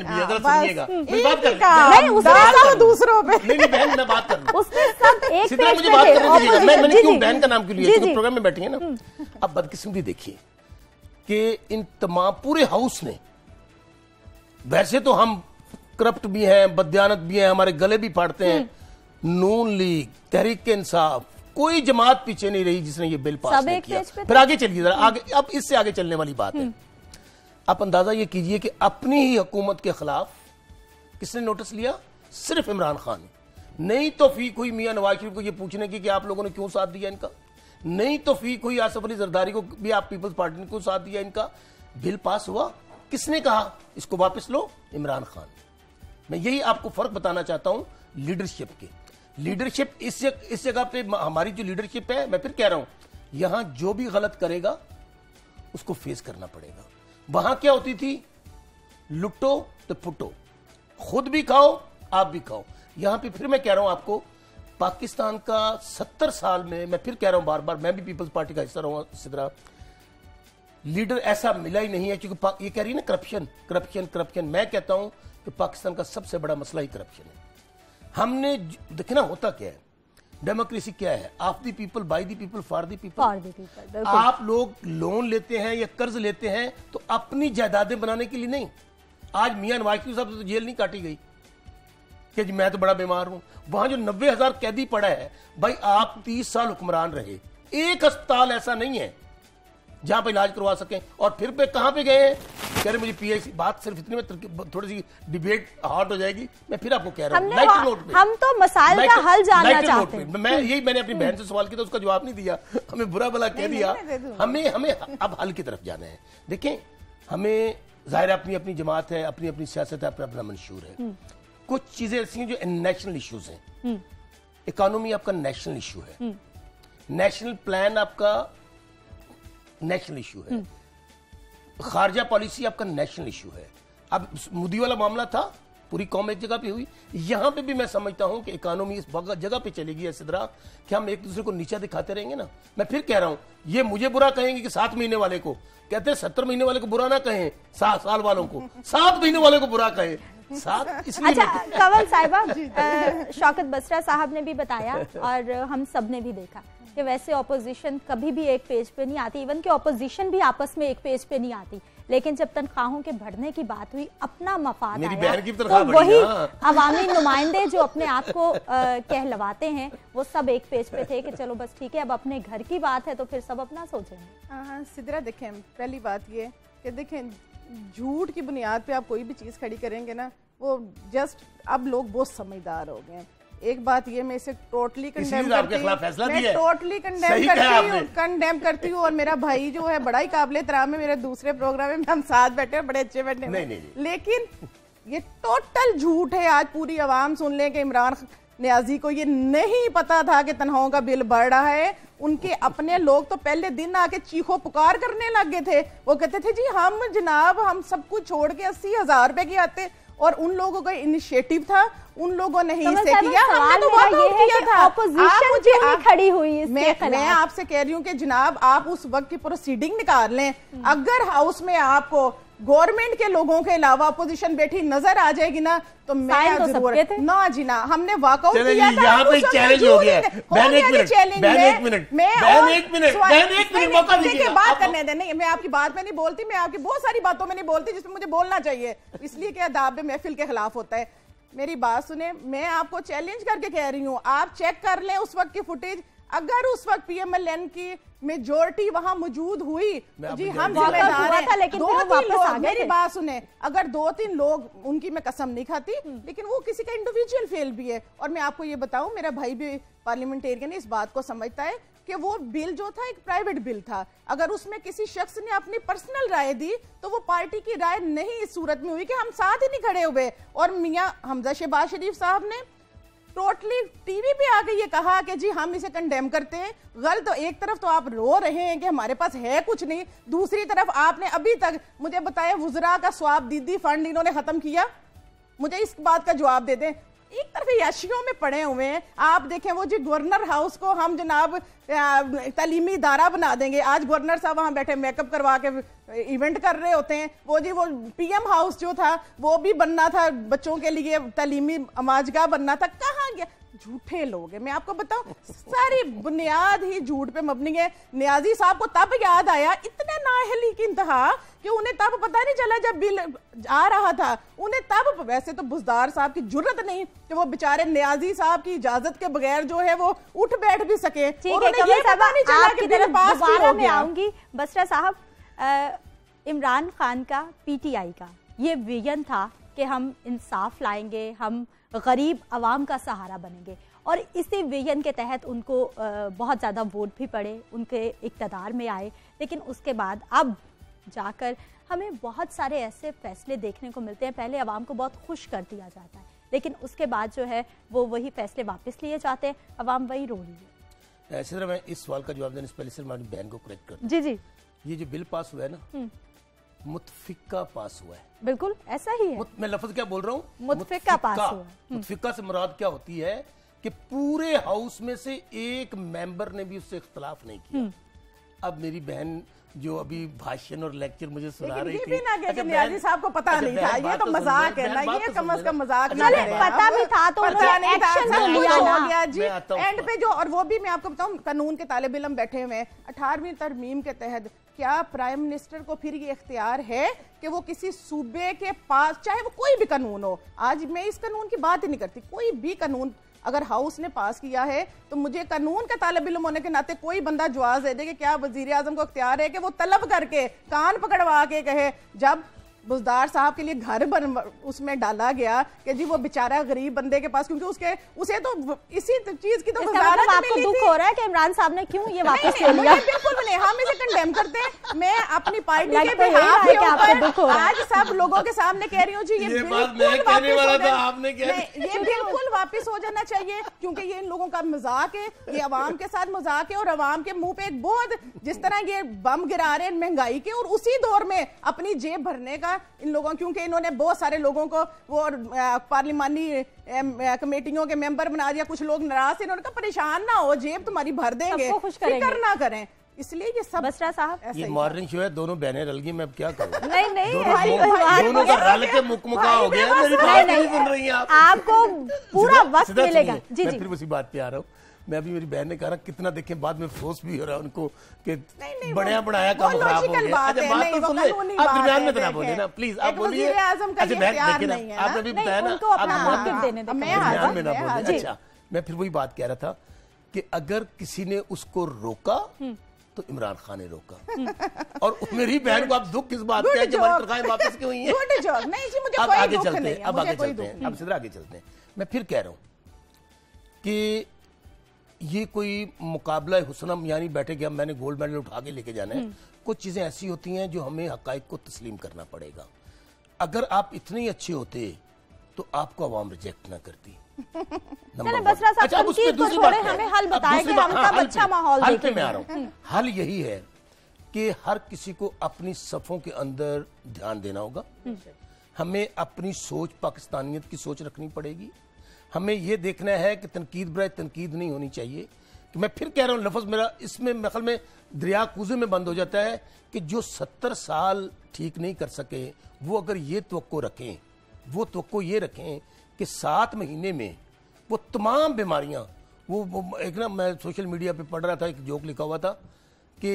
नहीं, उसने दूसरों पे नहीं बहन, मैं बात कर उसने सब एक मुझे बात करने दीजिए। मैंने क्यों बहन का नाम क्यों लिया, तो प्रोग्राम में बैठी है ना। अब बदकिस्मती देखिए कि इन तमाम पूरे हाउस ने, वैसे तो हम करप्ट भी हैं, बदयानत भी हैं, हमारे गले भी फाड़ते हैं, नून लीग, तहरीक इंसाफ, कोई जमात पीछे नहीं रही जिसने ये बिल पास नहीं किया। फिर आगे चलिए जरा, आगे अब इससे आगे चलने वाली बात है। आप अंदाजा ये कीजिए कि अपनी ही हुकूमत के खिलाफ किसने नोटिस लिया? सिर्फ इमरान खान। नई तौफीक हुई मियां नवाज शरीफ को ये पूछने की कि आप लोगों ने क्यों साथ दिया इनका। नई तौफीक हुई आसफ अली जरदारी को भी, आप पीपल्स पार्टी ने क्यों साथ दिया इनका। बिल पास हुआ, किसने कहा इसको वापस लो? इमरान खान। मैं यही आपको फर्क बताना चाहता हूं लीडरशिप के। लीडरशिप इस इस जगह पे हमारी जो लीडरशिप है, मैं फिर कह रहा हूं, यहां जो भी गलत करेगा उसको फेस करना पड़ेगा। वहां क्या होती थी, लुटो तो फुटो, खुद भी खाओ आप भी खाओ। यहां पे फिर मैं कह रहा हूं आपको, पाकिस्तान का सत्तर साल में, मैं फिर कह रहा हूं बार बार, मैं भी पीपल्स पार्टी का हिस्सा रहा सिद्रा, लीडर ऐसा मिला ही नहीं है। क्योंकि ये कह रही है ना करप्शन करप्शन करप्शन, मैं कहता हूं कि पाकिस्तान का सबसे बड़ा मसला ही करप्शन है। हमने देखना होता क्या है, डेमोक्रेसी क्या है, of the people by the people for the people. आप लोग लोन लेते हैं या कर्ज लेते हैं तो अपनी जायदादें बनाने के लिए नहीं। आज मियां नवाज शरीफ साहब तो जेल नहीं काटी गई कि जी मैं तो बड़ा बीमार हूं। वहां जो नब्बे हजार कैदी पड़ा है, भाई आप तीस साल हुक्मरान रहे, एक अस्पताल ऐसा नहीं है जहां पे इलाज करवा सकें। और फिर पे कहां पे गए हैं, कह रहे मुझे पीआईसी, बात सिर्फ इतनी में थोड़ी सी डिबेट हार्ड हो जाएगी। मैं फिर आपको कह रहा हूं, लाइटर नोट पे हम तो मसाइल का हल जानना चाहते हैं। मैं यही, मैंने अपनी बहन से सवाल किया था, उसका जवाब नहीं दिया, हमें बुरा भला कह दिया। हमें हमें अब हल की तरफ जाना है। देखें, हमें जाहिर अपनी अपनी जमात है, अपनी अपनी सियासत है, अपना अपना मंशूर है। कुछ चीजें ऐसी हैं जो नेशनल इश्यूज हैं। इकोनॉमी आपका नेशनल इशू है, नेशनल प्लान आपका नेशनल इशू है, खारजा पॉलिसी आपका नेशनल इशू है। अब मोदी वाला मामला था, पूरी कौम एक जगह पे हुई। यहां पे भी मैं समझता हूं कि इकोनॉमी इस जगह पे चलेगी है सिद्रा, कि हम एक दूसरे को नीचा दिखाते रहेंगे ना। मैं फिर कह रहा हूं, ये मुझे बुरा कहेंगे कि सात महीने वाले को, कहते हैं सत्तर महीने वाले को बुरा ना कहें, सात साल वालों को, सात महीने वाले को बुरा कहें। सात इसलिए अच्छा कंवल साहिबा, शौकत बसरा साहब ने भी बताया और हम सब ने भी देखा कि वैसे ऑपोजिशन कभी भी एक पेज पे नहीं आती, इवन कि ऑपोजिशन भी आपस में एक पेज पे नहीं आती, लेकिन जब तनख्वाहों के बढ़ने की बात हुई, अपना मफाद आया, तो वही अवामी नुमाइंदे जो अपने आप को कहलवाते हैं, वो सब एक पेज पे थे कि चलो बस ठीक है, अब अपने घर की बात है तो फिर सब अपना सोचेंगे। हाँ सिद्रा, देखें पहली बात ये कि देखें झूठ की बुनियाद पे आप कोई भी चीज खड़ी करेंगे ना, वो जस्ट अब लोग बहुत समझदार हो गए हैं। एक बात ये, मैं इसे टोटली कंडेम करती हूँ, मैं टोटली कंडेम करती हूँ कंडेम करती हूँ और मेरा भाई जो है बड़ा ही काबिल तराम है, मेरे दूसरे प्रोग्राम में हम साथ बैठे हैं, बड़े अच्छे बैठे हैं, लेकिन ये टोटल झूठ है। आज पूरी आवाम सुन ले कि इमरान न्याजी को ये नहीं पता था कि तनख्वाहों का बिल बढ़ रहा है। उनके अपने लोग तो पहले दिन आके चीखो पुकार करने लग गए थे, वो कहते थे जी हम जनाब हम सब कुछ छोड़ के अस्सी हजार रुपए की आते, और उन लोगों का इनिशिएटिव था, उन लोगों ने ही इसे किया, हमने तो बहुत किया था। ऑपोजिशन मुझे आ, खड़ी हुई इसके मैं, मैं आपसे कह रही हूँ कि जनाब आप उस वक्त की प्रोसीडिंग निकाल लें, अगर हाउस में आपको गवर्नमेंट के लोगों के अलावा अपोजिशन बैठी नजर आ जाएगी ना, तो मैं तो जरूर ना जी ना, हमने वॉकआउट किया था। यहाँ पे चैलेंज हो गया। बहन एक मिनट, बहन एक मिनट, बहन एक मिनट, बहन एक मिनट मौका दीजिए, बात करने दें। नहीं, मैं आपकी बात में नहीं बोलती, मैं आपकी बहुत सारी बातों में नहीं बोलती जिसमें मुझे बोलना चाहिए, इसलिए कि अदाब महफिल के खिलाफ होता है। मेरी बात सुने, मैं आपको चैलेंज करके कह रही हूँ, आप चेक कर लें उस वक्त की फुटेज, अगर उस वक्त पीएमएलएन की मेजोरिटी वहां मौजूद हुई, जी हम जिम्मेदार हैं, लेकिन दो तीन लोग, मेरी बात सुने, अगर दो तीन लोग, उनकी मैं कसम नहीं खाती, लेकिन वो किसी का इंडिविजुअल फेल भी है। और मैं आपको ये बताऊं, मेरा भाई भी पार्लियामेंटेरियन इस बात को समझता है कि वो बिल जो था एक प्राइवेट बिल था, अगर उसमें किसी शख्स ने अपनी पर्सनल राय दी तो वो पार्टी की राय नहीं इस सूरत में हुई कि हम साथ ही नहीं खड़े हुए। और मियां हमजा शहबाज शरीफ साहब ने टोटली टीवी पे आके ये कहा कि जी हम इसे कंडेम करते हैं। गलत, तो एक तरफ तो आप रो रहे हैं कि हमारे पास है कुछ नहीं, दूसरी तरफ आपने अभी तक मुझे बताया वुजरा का स्वाब दीदी फंड इन्होंने खत्म किया। मुझे इस बात का जवाब दे दें। एक तरफ याशियों में पड़े हुए हैं, आप देखें वो जी गवर्नर हाउस को हम जनाब तालीमी इदारा बना देंगे, आज गवर्नर साहब वहां बैठे मेकअप करवा के इवेंट कर रहे होते हैं। वो जी वो पीएम हाउस जो था वो भी बनना था, बच्चों के लिए तालीमी अमाजगाह बनना था, कहाँ गया? झूठे लोग हैं, मैं आपको बताऊं, सारी बुनियाद ही झूठ पे मबनी है। न्याजी साहब को तब याद आया, इतने नाअहली की इंतहा कि उन्हें तब पता नहीं चला जब बिल आ रहा था, उन्हें तब, वैसे तो बुजदार साहब की जुर्रत नहीं कि वो बेचारे न्याजी साहब की इजाजत के बगैर जो है वो उठ बैठ भी सके, और उन्हें ये पता नहीं चला कि बिल पास भी हो गया। आऊंगी बसरा साहब, इमरान खान का पीटीआई का ये विजन था कि हम इंसाफ लाएंगे, हम गरीब आवाम का सहारा बनेंगे, और इसी विजन के तहत उनको बहुत ज़्यादा वोट भी पड़े, उनके इक़्तिदार में आए। लेकिन उसके बाद अब जाकर हमें बहुत सारे ऐसे फैसले देखने को मिलते हैं, पहले आवाम को बहुत खुश कर दिया जाता है, लेकिन उसके बाद जो है वो वही फैसले वापस लिए जाते हैं, आवाम वही रो रही है। ऐसे तरह मैं इस सवाल का जवाब देने से पहले सिर्फ हमारी बहन को करेक्ट कर जी जी ये जो बिल पास हुआ है ना, मुतफिका पास हुआ है। बिल्कुल ऐसा ही है। मुत, मैं लफ्ज क्या बोल रहा हूँ, मुतफिका पास हुआ। मुतफिका से मुराद क्या होती है कि पूरे हाउस में से एक मेंबर ने भी उससे इख्तलाफ नहीं किया। अब मेरी बहन जो अभी भाषण और लेक्चर मुझे सुना रही थी, अच्छा नियाज़ी साहब को पता नहीं था, ये तो मजाक है ना, ये कम से कम मजाक ना करें। पता भी था तो उन्होंने एक्शन तो लिया ना जी। एंड पे जो, और वो भी मैं आपको बताऊं, कानून के तालिब इल्म बैठे हुए हैं, अठारहवीं तरमीम के तहत क्या प्राइम मिनिस्टर को फिर ये इख्तियार है कि वो किसी सूबे के पास, चाहे वो कोई भी कानून हो, आज मैं इस कानून की बात ही नहीं करती, कोई भी कानून अगर हाउस ने पास किया है तो मुझे कानून का तालिब इल्म होने के नाते कोई बंदा जवाब दे दे कि क्या वजीर आजम को इख्तियार है कि वो तलब करके कान पकड़वा के कहे, जब बुजदार साहब के लिए घर बन उसमें डाला गया कि जी वो बेचारा गरीब बंदे के पास, क्योंकि उसके उसे तो इसी चीज की तो मतलब आपको दुख हो रहा है कि इमरान साहब ने क्यों ये वापस ले लिया? बिल्कुल नहीं, हम इसे कंडेम करते हैं। मैं अपनी पार्टी के बिहाफ के ऊपर आज सब लोगों के सामने कह रही हूँ जी, ये ये बिल्कुल वापिस हो जाना चाहिए, क्योंकि ये इन लोगों का मजाक है, ये अवाम के साथ मजाक है, और अवाम के मुंह पे एक बोझ, जिस तरह ये बम गिरा रहे हैं महंगाई के, और उसी दौर में अपनी जेब भरने का इन लोगों, क्योंकि इन्होंने बहुत सारे लोगों को वो पार्लिमानी कमेटियों के मेंबर बना दिया, कुछ लोग नाराज थे, इन्होंने कहा परेशान ना हो, जेब तुम्हारी भर देंगे, फिक्र ना करें। इसलिए ये सब बसरा साहब, ये मॉर्निंग शो है, दोनों बहनें रल गई, मैं अब क्या करूं? नहीं नहीं, दोनों का रल के मुकमुका हो गया, मेरी बात नहीं सुन रही हैं आप। आपको पूरा वक्त मिलेगा। जी जी, फिर उसी बात पे आ रहा हूँ मैं। अभी मेरी बहन ने कहा कितना देखें, बाद में अफसोस भी हो रहा है उनको कि बढ़िया बढ़ाया काम खराब हो गया। अच्छा बात तो सुन ले, आप दरमियान में तो बोले ना प्लीज, आप बोलिए। अच्छा मैं देखिए ना, आपने भी बताया ना, दरमियान में ना बोले। अच्छा मैं फिर वही बात कह रहा था कि अगर किसी ने उसको रोका तो इमरान खान ने रोका, और मेरी बहन को आप दुख किस बात का है कि हमारी तनख्वाहें वापस क्यों हुई हैं? अब आगे चलते हैं, अब आगे चलते हैं, अब सिद्रा आगे चलते हैं। मैं फिर कह रहा हूं कि ये कोई मुकाबला हुस्न यानी बैठे कि मैंने गोल्ड मेडल उठा के लेके जाना है। कुछ चीजें ऐसी होती हैं जो हमें हकाइक को तस्लीम करना पड़ेगा। अगर आप इतने ही अच्छे होते तो आपको आवाम रिजेक्ट ना करती। चले बसरा साहब, अच्छा, तनकीद को छोड़े, हमें हल बताएं कि हम कब अच्छा माहौल देखें। हल पे मैं आ रहा हूं। हल यही है कि हर किसी को अपनी सफों के अंदर ध्यान देना होगा। हमें अपनी सोच, पाकिस्तानियत की सोच रखनी पड़ेगी। हमें यह देखना है कि तनकीद बराए तनकीद नहीं होनी चाहिए। तो मैं फिर कह रहा हूं, लफ्ज मेरा इसमें मखल में दरिया कूजे में बंद हो जाता है कि जो सत्तर साल ठीक नहीं कर सके, वो अगर ये तवक्को रखें, वो तवक्को ये रखें कि सात महीने में वो तमाम बीमारियां, वो, वो एक ना मैं सोशल मीडिया पे पढ़ रहा था, एक जोक लिखा हुआ था कि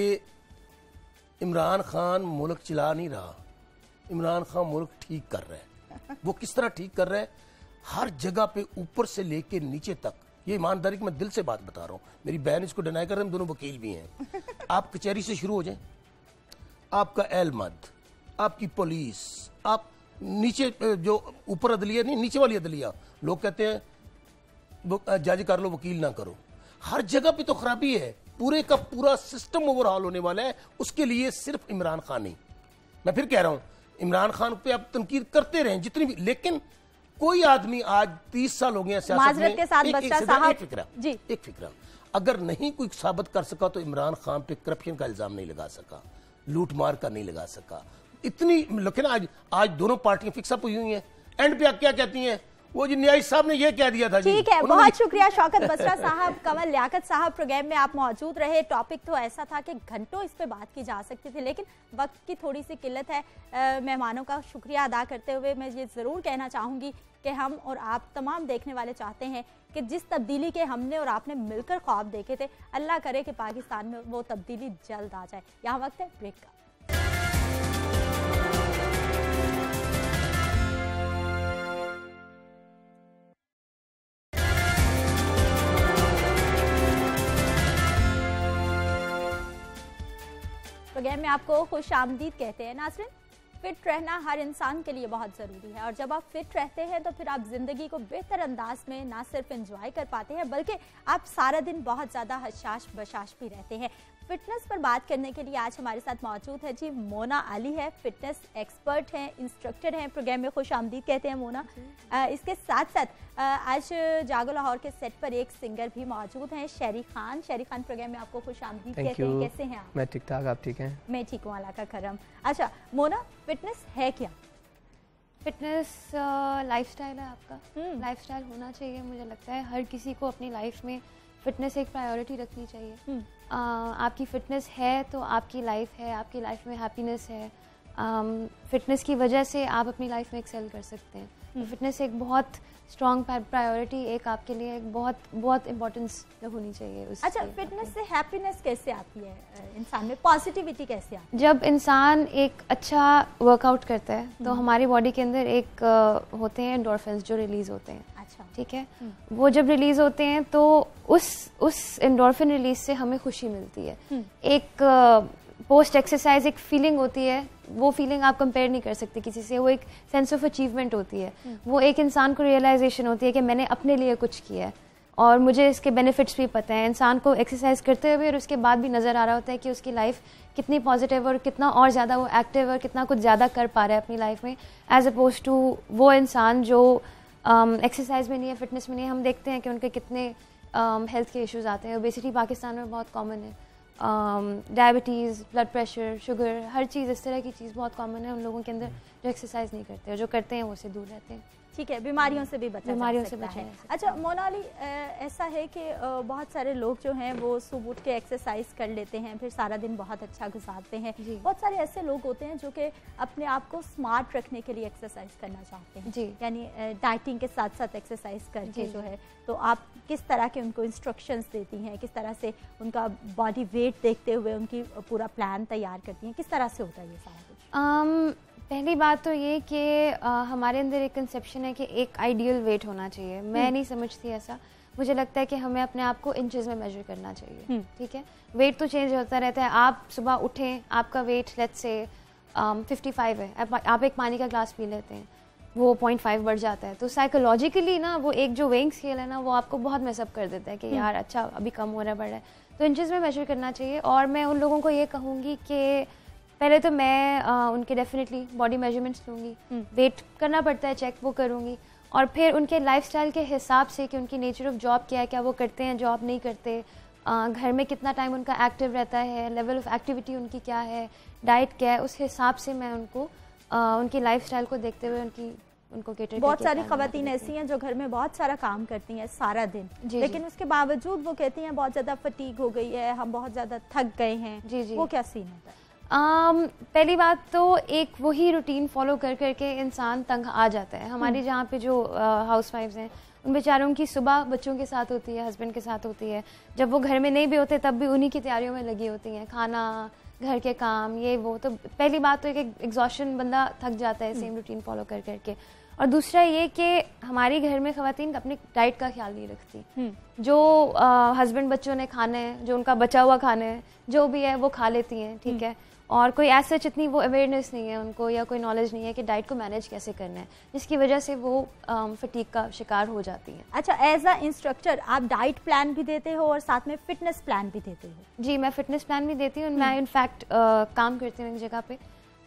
इमरान खान मुल्क चला नहीं रहा, इमरान खान मुल्क ठीक कर रहा है। वो किस तरह ठीक कर रहा है? हर जगह पे ऊपर से लेके नीचे तक, ये ईमानदारी की मैं दिल से बात बता रहा हूँ। मेरी बहन इसको डिनाई कर रहे हैं, दोनों वकील भी हैं। आप कचहरी से शुरू हो जाएं, आपका एल मद, आपकी पुलिस, आप नीचे जो ऊपर अदलिया नहीं, नीचे वाली अदलिया, लोग कहते हैं जज कर लो, वकील ना करो। हर जगह पे तो खराबी है। पूरे का पूरा सिस्टम ओवरऑल होने वाला है। उसके लिए सिर्फ इमरान खान नहीं, मैं फिर कह रहा हूं, इमरान खान पे आप तनकीद करते रहें जितनी भी, लेकिन कोई आदमी आज तीस साल हो गए सियासत में, के साथ एक, एक, साहब, एक फिक्रा जी एक फिक्रा अगर नहीं कोई साबित कर सका तो इमरान खान पे करप्शन का इल्जाम नहीं लगा सका, लूट मार का नहीं लगा सका। इतनी, लेकिन आज आज दोनों पार्टियां फिक्सअप हुई हुई हैं। एंड पे क्या कहती हैं, वो जी न्यायाधीश साहब ने ये कह दिया था। ठीक है, बहुत शुक्रिया शौकत बसरा साहब, कंवल लियाकत साहब, प्रोग्राम में आप मौजूद रहे। टॉपिक तो ऐसा था कि घंटों इस पे बात की जा सकती थी, लेकिन वक्त की थोड़ी सी किल्लत है। मेहमानों का शुक्रिया अदा करते हुए मैं ये ज़रूर कहना चाहूँगी कि हम और आप तमाम देखने वाले चाहते हैं कि जिस तब्दीली के हमने और आपने मिलकर ख्वाब देखे थे, अल्लाह करे कि पाकिस्तान में वो तब्दीली जल्द आ जाए। यहाँ वक्त है ब्रेक का। प्रोग्राम में आपको खुश आमदीद कहते हैं। नाज़रीन, फिट रहना हर इंसान के लिए बहुत ज़रूरी है, और जब आप फिट रहते हैं तो फिर आप ज़िंदगी को बेहतर अंदाज में ना सिर्फ एंजॉय कर पाते हैं, बल्कि आप सारा दिन बहुत ज़्यादा हशाश बशाश भी रहते हैं। फिटनेस पर बात करने के लिए आज हमारे साथ मौजूद है जी मोना अली है, फिटनेस एक्सपर्ट हैं, इंस्ट्रक्टर हैं। प्रोग्राम में खुश आमदीद कहते हैं मोना। आ, इसके साथ साथ आ, आज जागो लाहौर के सेट पर एक सिंगर भी मौजूद हैं, शहरी खान। शहरी खान, प्रोग्राम में आपको खुश आमदीद कहते हैं। कैसे हैं आप? मैं ठीक ठाक, आप ठीक हैं? मैं ठीक हूँ, अल्लाह का करम। अच्छा मोना, फिटनेस है क्या? फिटनेस लाइफस्टाइल है आपका। लाइफस्टाइल होना चाहिए। मुझे लगता है हर किसी को अपनी लाइफ में फिटनेस एक प्रायोरिटी रखनी चाहिए। uh, आपकी फ़िटनेस है तो आपकी लाइफ है, आपकी लाइफ में हैप्पीनेस है। फिटनेस um, की वजह से आप अपनी लाइफ में एक्सेल कर सकते हैं। तो फिटनेस एक बहुत स्ट्रॉन्ग प्रायोरिटी, एक आपके लिए एक बहुत बहुत इम्पोर्टेंस होनी चाहिए उस। अच्छा, फिटनेस से हैप्पीनेस कैसे आती है इंसान में, पॉजिटिविटी कैसे आती है? जब इंसान एक अच्छा वर्कआउट करता है तो हमारी बॉडी के अंदर एक uh, होते हैं एंडोर्फिन्स जो रिलीज होते हैं। अच्छा, ठीक है। वो जब रिलीज होते हैं तो उस उस एंडोर्फिन रिलीज से हमें खुशी मिलती है। एक पोस्ट एक्सरसाइज एक फीलिंग होती है, वो फीलिंग आप कंपेयर नहीं कर सकते किसी से। वो एक सेंस ऑफ अचीवमेंट होती है। वो एक इंसान को रियलाइजेशन होती है कि मैंने अपने लिए कुछ किया है और मुझे इसके बेनिफिट्स भी पता है। इंसान को एक्सरसाइज करते हुए और उसके बाद भी नज़र आ रहा होता है कि उसकी लाइफ कितनी पॉजिटिव और कितना और ज़्यादा वो एक्टिव और कितना कुछ ज़्यादा कर पा रहा है अपनी लाइफ में, एज अपोज टू वो इंसान जो एक्सरसाइज um, में नहीं है, फिटनेस में नहीं है। हम देखते हैं कि उनके कितने हेल्थ um, के इश्यूज आते हैं। ओबेसिटी पाकिस्तान में बहुत कॉमन है। डायबिटीज़, ब्लड प्रेशर, शुगर, हर चीज़, इस तरह की चीज़ बहुत कॉमन है उन लोगों के अंदर जो एक्सरसाइज नहीं करते और जो करते हैं वो से दूर रहते हैं। ठीक है, बीमारियों से भी बचा बीमारियों जा से सकता बचा है। जा सकता अच्छा मोना अली, ऐसा है कि बहुत सारे लोग जो हैं वो सुबह उठ के एक्सरसाइज कर लेते हैं, फिर सारा दिन बहुत अच्छा गुजारते हैं। बहुत सारे ऐसे लोग होते हैं जो कि अपने आप को स्मार्ट रखने के लिए एक्सरसाइज करना चाहते हैं जी, यानी डाइटिंग के साथ साथ एक्सरसाइज करके जो है, तो आप किस तरह के उनको इंस्ट्रक्शंस देती हैं, किस तरह से उनका बॉडी वेट देखते हुए उनकी पूरा प्लान तैयार करती हैं, किस तरह से होता है ये सारा कुछ? um, पहली बात तो ये कि हमारे अंदर एक कंसेप्शन है कि एक आइडियल वेट होना चाहिए। मैं नहीं समझती ऐसा। मुझे लगता है कि हमें अपने आप को इंचेस में मेजर करना चाहिए। ठीक है, वेट तो चेंज होता रहता है। आप सुबह उठें, आपका weight let's say fifty five है, आप, आप एक पानी का ग्लास पी लेते हैं, वो पॉइंट फाइव बढ़ जाता है, तो साइकोलॉजिकली ना वो एक जो वेइंग स्केल है ना वो आपको बहुत मैसअप कर देता है कि यार अच्छा अभी कम हो रहा है, बढ़ रहा है। तो इंचेस में मेजर करना चाहिए। और मैं उन लोगों को ये कहूँगी कि पहले तो मैं आ, उनके डेफिनेटली बॉडी मेजरमेंट्स लूँगी, वेट करना पड़ता है चेक, वो करूँगी। और फिर उनके लाइफस्टाइल के हिसाब से कि उनकी नेचर ऑफ जॉब क्या है, क्या वो करते हैं, जॉब नहीं करते, आ, घर में कितना टाइम उनका एक्टिव रहता है, लेवल ऑफ एक्टिविटी उनकी क्या है, डाइट क्या है, उस हिसाब से मैं उनको आ, उनकी लाइफस्टाइल को देखते हुए उनकी उनको केटर। बहुत सारी खवातीन ऐसी हैं जो घर में बहुत सारा काम करती हैं सारा दिन, जी, लेकिन जी. उसके बावजूद वो कहती हैं बहुत ज़्यादा फटीग हो गई है, हम बहुत ज़्यादा थक गए हैं। जी जी, वो क्या सीन होता है? Um, पहली बात तो एक वही रूटीन फॉलो कर करके इंसान तंग आ जाता है। हमारी जहाँ पे जो हाउस वाइफ्स हैं उन बेचारों की सुबह बच्चों के साथ होती है, हस्बैंड के साथ होती है, जब वो घर में नहीं भी होते तब भी उन्हीं की तैयारियों में लगी होती हैं, खाना, घर के काम, ये वो। तो पहली बात तो एक एग्जॉशन, बंदा थक जाता है सेम रूटीन फॉलो कर करके। और दूसरा ये कि हमारी घर में ख़वातीन अपनी डाइट का ख्याल नहीं रखती। जो हस्बैंड बच्चों ने खाना है, जो उनका बचा हुआ खाना है, जो भी है वो खा लेती हैं। ठीक है, और कोई ऐसा इतनी वो अवेयरनेस नहीं है उनको या कोई नॉलेज नहीं है कि डाइट को मैनेज कैसे करना है, जिसकी वजह से वो फटीग का शिकार हो जाती है। अच्छा, एज अ इंस्ट्रक्टर आप डाइट प्लान भी देते हो और साथ में फिटनेस प्लान भी देते हो? जी, मैं फिटनेस प्लान भी देती हूँ। मैं इनफैक्ट काम करती हूँ एक जगह पे,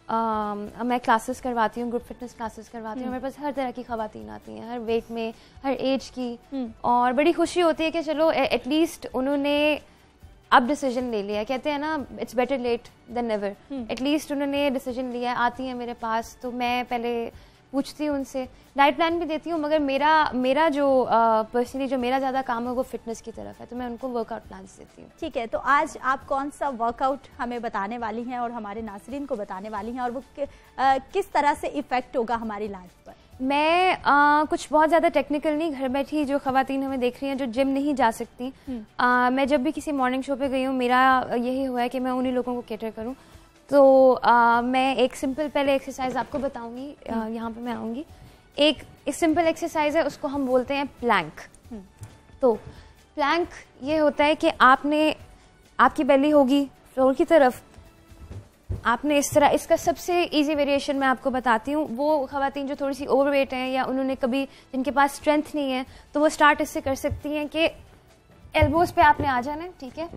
uh, मैं क्लासेस करवाती हूँ, ग्रुप फिटनेस क्लासेस करवाती हूँ। मेरे पास हर तरह की खवातीन आती हैं, हर वेट में, हर एज की, और बड़ी खुशी होती है कि चलो एटलीस्ट उन्होंने अब डिसीजन ले लिया। कहते हैं ना, it's better late than never. At least उन्होंने डिसीजन लिया, आती है मेरे पास, तो मैं पहले पूछती हूँ उनसे, डाइट प्लान भी देती हूँ, मगर मेरा मेरा जो पर्सनली uh, जो मेरा ज़्यादा काम है वो फिटनेस की तरफ है, तो मैं उनको वर्कआउट प्लान्स देती हूँ। ठीक है, तो आज आप कौन सा वर्कआउट हमें बताने वाली हैं और हमारे नाज़रीन को बताने वाली हैं, और वो कि, uh, किस तरह से इफ़ेक्ट होगा हमारी लाइफ पर? मैं आ, कुछ बहुत ज़्यादा टेक्निकल नहीं, घर बैठी जो ख़वातीन हमें देख रही हैं जो जिम नहीं जा सकती, आ, मैं जब भी किसी मॉर्निंग शो पे गई हूँ मेरा यही हुआ है कि मैं उन्हीं लोगों को केटर करूँ। तो आ, मैं एक सिंपल पहले एक्सरसाइज आपको बताऊँगी, यहाँ पे मैं आऊँगी। एक एक सिंपल एक्सरसाइज है, उसको हम बोलते हैं प्लैंक। तो प्लैंक ये होता है कि आपने आपकी बेली होगी फ्लोर की तरफ, आपने इस तरह, इसका सबसे इजी वेरिएशन मैं आपको बताती हूँ। वो ख़वातीन जो थोड़ी सी ओवरवेट हैं या उन्होंने कभी, जिनके पास स्ट्रेंथ नहीं है, तो वो स्टार्ट इससे कर सकती हैं कि एल्बोज पे आपने आ जाना है। ठीक है,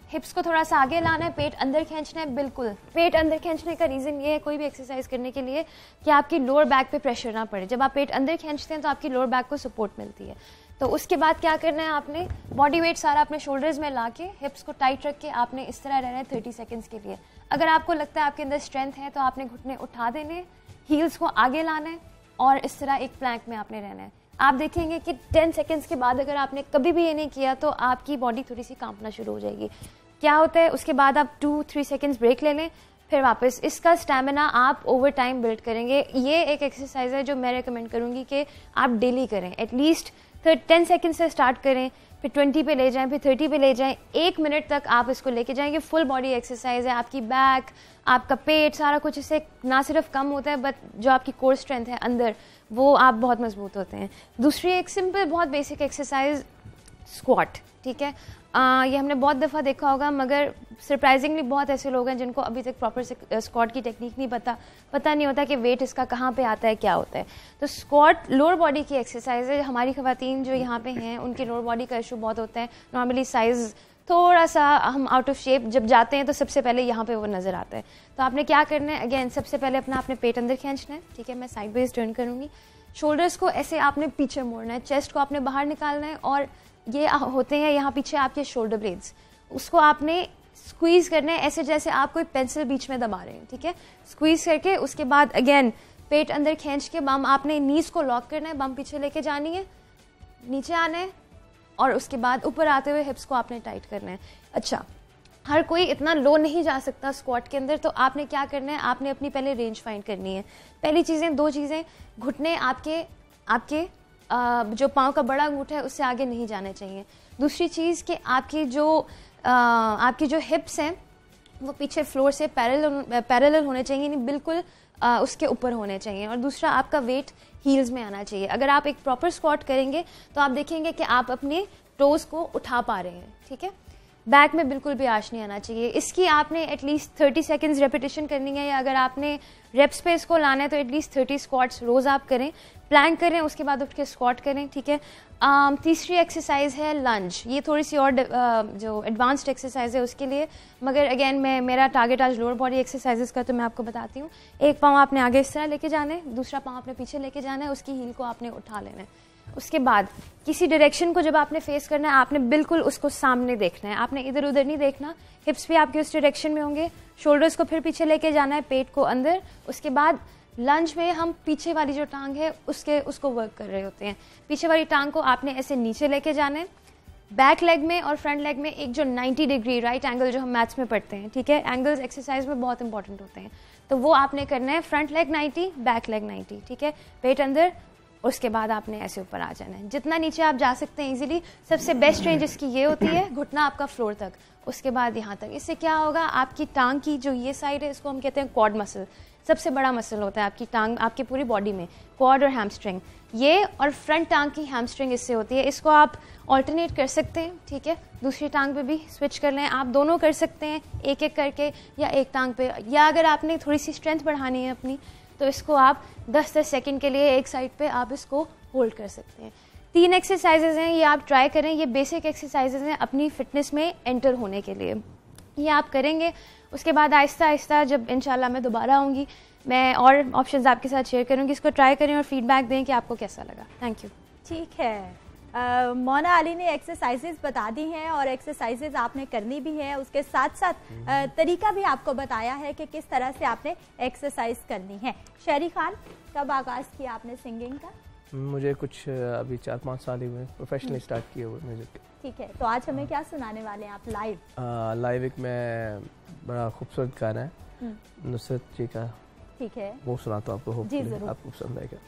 हिप्स को थोड़ा सा आगे लाना है, पेट अंदर खींचना है। बिल्कुल पेट अंदर खींचने का रीज़न ये है कोई भी एक्सरसाइज करने के लिए कि आपकी लोअर बैक पे प्रेशर ना पड़े। जब आप पेट अंदर खींचते हैं तो आपकी लोअर बैक को सपोर्ट मिलती है। तो उसके बाद क्या करना है, आपने बॉडी वेट सारा अपने शोल्डर्स में ला के हिप्स को टाइट रख के आपने इस तरह रहना है थर्टी सेकेंड्स के लिए। अगर आपको लगता है आपके अंदर स्ट्रेंथ है तो आपने घुटने उठा देने, हील्स को आगे लाना है और इस तरह एक प्लैंक में आपने रहना है। आप देखेंगे कि टेन सेकेंड्स के बाद अगर आपने कभी भी ये नहीं किया तो आपकी बॉडी थोड़ी सी कांपना शुरू हो जाएगी। क्या होता है, उसके बाद आप टू थ्री सेकेंड्स ब्रेक ले लें, फिर वापस। इसका स्टैमिना आप ओवर टाइम बिल्ड करेंगे। ये एक एक्सरसाइज है जो मैं रिकमेंड करूँगी कि आप डेली करें। एटलीस्ट टेन सेकेंड से स्टार्ट करें, फिर ट्वेंटी पे ले जाएं, फिर थर्टी पे ले जाएं, एक मिनट तक आप इसको लेके जाएंगे। फुल बॉडी एक्सरसाइज है, आपकी बैक, आपका पेट, सारा कुछ इससे ना सिर्फ कम होता है बट जो आपकी कोर स्ट्रेंथ है अंदर वो आप बहुत मजबूत होते हैं। दूसरी एक सिंपल बहुत बेसिक एक्सरसाइज स्क्वाट, ठीक है। आ, ये हमने बहुत दफ़ा देखा होगा मगर सरप्राइजिंगली बहुत ऐसे लोग हैं जिनको अभी तक प्रॉपर स्क्वाट की टेक्निक नहीं पता पता नहीं होता कि वेट इसका कहाँ पे आता है, क्या होता है। तो स्क्वाट लोअर बॉडी की एक्सरसाइज है। हमारी ख़वातीन जो यहाँ पे हैं उनकी लोअर बॉडी का इशू बहुत होता है। नॉर्मली साइज़ थोड़ा सा हम आउट ऑफ शेप जब जाते हैं तो सबसे पहले यहाँ पे वो नज़र आता है। तो आपने क्या करना है, अगेन सबसे पहले अपना आपने पेट अंदर खींचना है, ठीक है। मैं साइड वेज टर्न करूँगी। शोल्डर्स को ऐसे आपने पीछे मोड़ना है, चेस्ट को आपने बाहर निकालना है और ये होते हैं यहाँ पीछे आपके शोल्डर ब्लेड्स, उसको आपने स्क्वीज़ करना है ऐसे जैसे आप कोई पेंसिल बीच में दबा रहे हैं, ठीक है। स्क्वीज़ करके उसके बाद अगेन पेट अंदर खींच के बम आपने नीज को लॉक करना है, बम पीछे लेके जानी है, नीचे आना है और उसके बाद ऊपर आते हुए हिप्स को आपने टाइट करना है। अच्छा, हर कोई इतना लो नहीं जा सकता स्क्वाट के अंदर, तो आपने क्या करना है, आपने अपनी पहले रेंज फाइंड करनी है। पहली चीज़ें दो चीज़ें, घुटने आपके आपके आ, जो पाँव का बड़ा अंगूठा है उससे आगे नहीं जाने चाहिए। दूसरी चीज़ कि आपकी जो आ, आपकी जो हिप्स हैं वो पीछे फ्लोर से पैरेलल पैरेलल होने चाहिए, नहीं बिल्कुल आ, उसके ऊपर होने चाहिए। और दूसरा आपका वेट हील्स में आना चाहिए। अगर आप एक प्रॉपर स्क्वाट करेंगे तो आप देखेंगे कि आप अपने टोज़ को उठा पा रहे हैं, ठीक है। बैक में बिल्कुल भी आश नहीं आना चाहिए। इसकी आपने एटलीस्ट थर्टी सेकेंड्स रेपिटेशन करनी है, या अगर आपने रेप्स पे इसको लाना है तो एटलीस्ट थर्टी स्क्वाट्स रोज़ आप करें। प्लैंक करें, उसके बाद उठ के स्क्वाट करें, ठीक है। um, तीसरी एक्सरसाइज है लंज। ये थोड़ी सी और uh, जो एडवांस्ड एक्सरसाइज है उसके लिए, मगर अगेन मैं मेरा टारगेट आज लोअर बॉडी एक्सरसाइजेस का, तो मैं आपको बताती हूँ। एक पाँव आपने आगे इस तरह लेके जाना है, दूसरा पाँव आपने पीछे लेके जाना है, उसकी हील को आपने उठा लेना है। उसके बाद किसी डायरेक्शन को जब आपने फेस करना है आपने बिल्कुल उसको सामने देखना है, आपने इधर उधर नहीं देखना। हिप्स भी आपके उस डायरेक्शन में होंगे, शोल्डर्स को फिर पीछे लेके जाना है, पेट को अंदर। उसके बाद लंज में हम पीछे वाली जो टांग है उसके उसको वर्क कर रहे होते हैं। पीछे वाली टांग को आपने ऐसे नीचे लेके जाना है। बैक लेग में और फ्रंट लेग में एक जो नाइन्टी डिग्री राइट एंगल जो हम मैथ्स में पढ़ते हैं, ठीक है, एंगल्स एक्सरसाइज में बहुत इंपॉर्टेंट होते हैं, तो वो आपने करना है। Front leg ninety, back leg ninety, ठीक है, पेट अंदर। उसके बाद आपने ऐसे ऊपर आ जाना है, जितना नीचे आप जा सकते हैं इजीली। सबसे बेस्ट रेंज इसकी ये होती है घुटना आपका फ्लोर तक, उसके बाद यहाँ तक। इससे क्या होगा, आपकी टांग की जो ये साइड है इसको हम कहते हैं क्वाड मसल, सबसे बड़ा मसल होता है आपकी टांग, आपके पूरी बॉडी में, क्वाड और हैमस्ट्रिंग। ये और फ्रंट टांग की हैमस्ट्रिंग इससे होती है। इसको आप ऑल्टरनेट कर सकते हैं, ठीक है, दूसरी टांग पे भी स्विच कर लें। आप दोनों कर सकते हैं एक एक करके, या एक टांग पे, या अगर आपने थोड़ी सी स्ट्रेंथ बढ़ानी है अपनी तो इसको आप दस दस सेकंड के लिए एक साइड पे आप इसको होल्ड कर सकते हैं। तीन एक्सरसाइजेज हैं, ये आप ट्राई करें। ये बेसिक एक्सरसाइजेज हैं अपनी फिटनेस में एंटर होने के लिए, ये आप करेंगे। उसके बाद आहिस्ता आहिस्ता जब इंशाल्लाह मैं दोबारा आऊँगी मैं और ऑप्शंस आपके साथ शेयर करूँगी। इसको ट्राई करें और फीडबैक दें कि आपको कैसा लगा। Thank you. ठीक है, Uh, मोना अली ने एक्सरसाइजेज बता दी हैं और एक्सरसाइजेज आपने करनी भी है, उसके साथ साथ uh, तरीका भी आपको बताया है कि किस तरह से आपने एक्सरसाइज करनी है। शहरी खान, कब आगाज़ किया आपने सिंगिंग का? मुझे कुछ अभी चार पाँच साल ही हुए प्रोफेशनली स्टार्ट किए हुए म्यूजिक। ठीक है, तो आज हमें क्या सुनाने वाले हैं आप लाइव? लाइव एक मैं बड़ा खूबसूरत गाना है नुसरत जी का, ठीक है, वो सुनाता हूँ आपको, होपफुली आपको पसंद आएगा।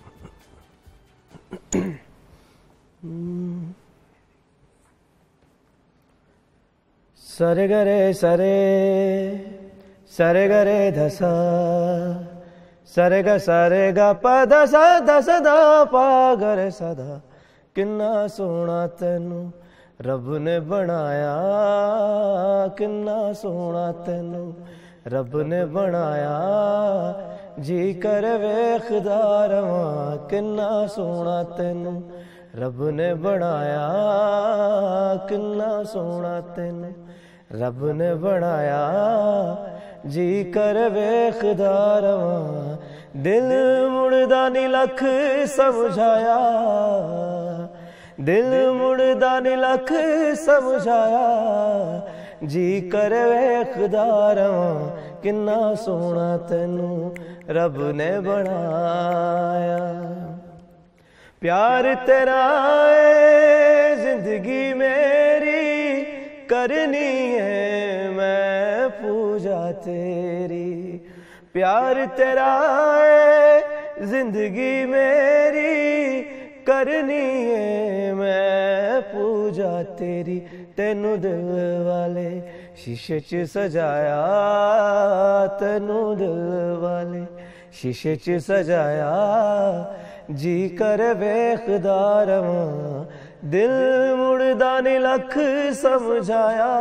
सरे गरे सरे सरे गरे धसा सरे ग सरे ग प दस दस द पा गरे सदा। किन्ना सोना तेनू रब ने बनाया, किन्ना सोना तेनू रब ने बनाया, जी कर वेखदा रवां। किन्ना सोना तेनू रब ने बनाया, किन्ना सोना तेनू रब ने बनाया जी कर वेखदा रवां दिल मुड़दा नी लख समझाया दिल मुड़दा नी लख समझाया जी कर वेखदा रवां किन्ना सोहना तैनू रब ने बनाया प्यार तेरा है जिंदगी मेरी करनी है मैं पूजा तेरी प्यार तेरा है जिंदगी मेरी करनी है मैं पूजा तेरी तेनू दिल वाले शीशे च सजाया तेनू दिल वाले शीशे च सजाया जी कर वेखदा रवां दिल मुड़दा नी लख समझाया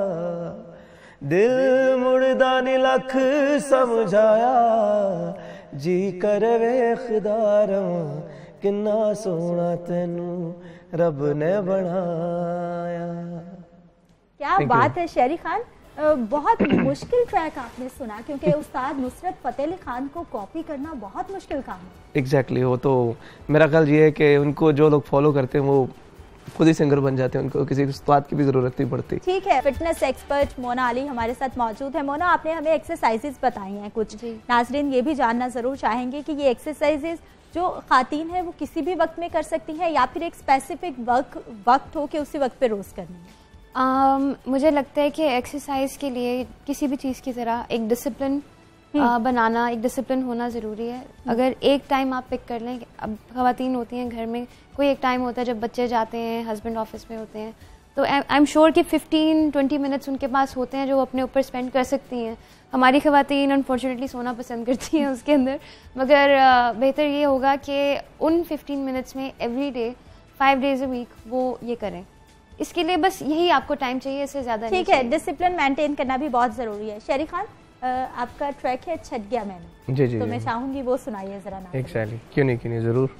दिल मुड़दा नी लख समझाया जी कर वेखदा रवां किन्ना सोहना तैनू रब ने बनाया। क्या बात है शेरी खान, बहुत मुश्किल ट्रैक आपने सुना क्योंकि उस्ताद नुसरत फतेह अली खान को कॉपी करना बहुत मुश्किल काम है। एग्जैक्टली exactly, वो तो मेरा ख्याल ये है कि उनको जो लोग फॉलो करते हैं वो खुद ही सिंगर बन जाते हैं, उनको किसी उस्ताद की भी जरूरत नहीं पड़ती। ठीक है, फिटनेस एक्सपर्ट मोना अली हमारे साथ मौजूद है। मोना, आपने हमें एक्सरसाइजेज बताई हैं कुछ, नाजरीन ये भी जानना जरूर चाहेंगे कि ये एक्सरसाइजेज जो खातीन है वो किसी भी वक्त में कर सकती हैं या फिर एक स्पेसिफिक वक्त वक्त हो कि उसी वक्त पे रोज करनी है? um, मुझे लगता है कि एक्सरसाइज के लिए किसी भी चीज़ की तरह एक डिसिप्लिन uh, बनाना, एक डिसिप्लिन होना ज़रूरी है। अगर एक टाइम आप पिक कर लें, अब ख़वातीन होती हैं घर में, कोई एक टाइम होता है जब बच्चे जाते हैं, हस्बैंड ऑफिस में होते हैं, तो आई एम श्योर कि फिफ्टीन ट्वेंटी मिनट्स उनके पास होते हैं जो वो अपने ऊपर स्पेंड कर सकती हैं। हमारी ख़वातीन अनफॉर्चुनेटली सोना पसंद करती हैं उसके अंदर, मगर uh, बेहतर ये होगा कि उन फिफ्टीन मिनट्स में every day five days a week वो ये करें। इसके लिए बस यही आपको टाइम चाहिए, इससे ज़्यादा नहीं। ठीक है, डिसिप्लिन मेंटेन करना भी बहुत ज़रूरी है। शेरी खान, आपका ट्रैक है छट गया मैंने, जी जी, तो जी, मैं चाहूँगी वो सुनाइए ज़रा ना। एक्चुअली क्यों नहीं क्यों नहीं ज़रूर।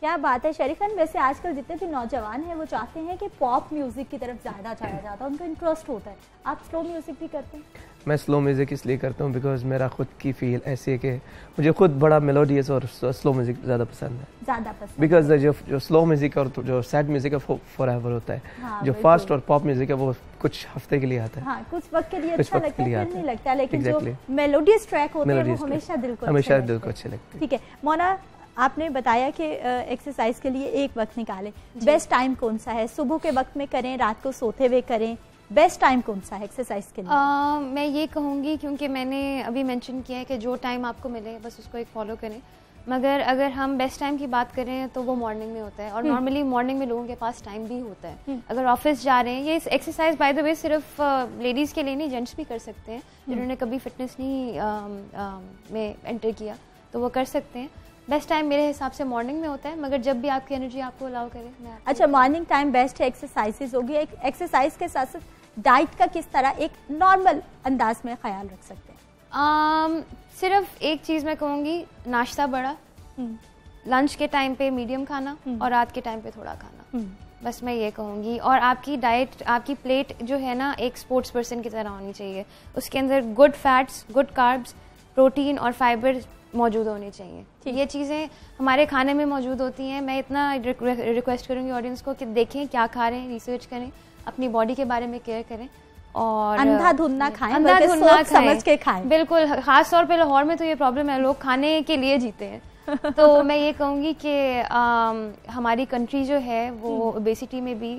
क्या बात है शरीफ खान। वैसे आजकल जितने भी नौजवान हैं वो चाहते हैं कि पॉप म्यूजिक की तरफ ज़्यादा जाया जाता है, उनका इंटरेस्ट होता है। आप स्लो म्यूजिक भी करते हैं? मैं स्लो म्यूज़िक इसलिए करता हूँ बिकॉज मेरा खुद की फील ऐसी है कि मुझे खुद बड़ा मेलोडियस और स्लो म्यूज़िक ज़्यादा पसंद है। ज़्यादा पसंद बिकॉज जो जो स्लो म्यूज़िक और जो सैड म्यूज़िक है वो फॉर एवर होता है। हाँ, जो फास्ट और पॉप म्यूज़िक है वो कुछ हफ्ते के लिए आता है। हाँ, कुछ वक्त के लिए कुछ अच्छा वक्त लगता के लिए है, आता फिर है। नहीं लगता, लेकिन Exactly. जो मेलोडियस ट्रैक होते हैं वो Melodious हमेशा दिल को हमेशा अच्छे दिल लगते को हैं। अच्छे लगते हैं। ठीक है मोना, आपने बताया कि एक्सरसाइज के लिए एक वक्त निकालें, बेस्ट टाइम कौन सा है? सुबह के वक्त में करें, रात को सोते हुए करें, बेस्ट टाइम कौन सा है एक्सरसाइज के लिए? आ, मैं ये कहूँगी क्योंकि मैंने अभी मेंशन किया है कि जो टाइम आपको मिले बस उसको एक फॉलो करें, मगर अगर हम बेस्ट टाइम की बात करें तो वो मॉर्निंग में होता है और नॉर्मली मॉर्निंग में लोगों के पास टाइम भी होता है। अगर ऑफिस जा रहे हैं, ये एक्सरसाइज बाय द वे सिर्फ लेडीज़ के लिए नहीं, जेंट्स भी कर सकते हैं जिन्होंने कभी फिटनेस नहीं आ, आ, में एंटर किया तो वो कर सकते हैं। बेस्ट टाइम मेरे हिसाब से मॉर्निंग में होता है, मगर जब भी आपकी एनर्जी आपको अलाउ करे। मैं अच्छा, मॉर्निंग टाइम बेस्ट है, एक्सरसाइजेज होगी। एक एक्सरसाइज के साथ साथ डाइट का किस तरह एक नॉर्मल अंदाज में ख्याल रख सकते हैं? um, सिर्फ एक चीज़ मैं कहूँगी, नाश्ता बड़ा, लंच के टाइम पे मीडियम खाना और रात के टाइम पे थोड़ा खाना, बस मैं ये कहूँगी। और आपकी डाइट, आपकी प्लेट जो है ना एक स्पोर्ट्स पर्सन की तरह होनी चाहिए, उसके अंदर good fats, good carbs, protein और फाइबर मौजूद होनी चाहिए। ये चीज़ें हमारे खाने में मौजूद होती हैं। मैं इतना रिक्वेस्ट करूँगी ऑडियंस को कि देखें क्या खा रहे हैं, रिसर्च करें, अपनी बॉडी के बारे में केयर करें और अंधाधुंध ना खाएं, अंधाधुंध ना खाएं, समझ के खाएं। बिल्कुल, खास तौर पे लाहौर में तो ये प्रॉब्लम है, लोग खाने के लिए जीते हैं। तो मैं ये कहूँगी कि हमारी कंट्री जो है वो ओबेसिटी में भी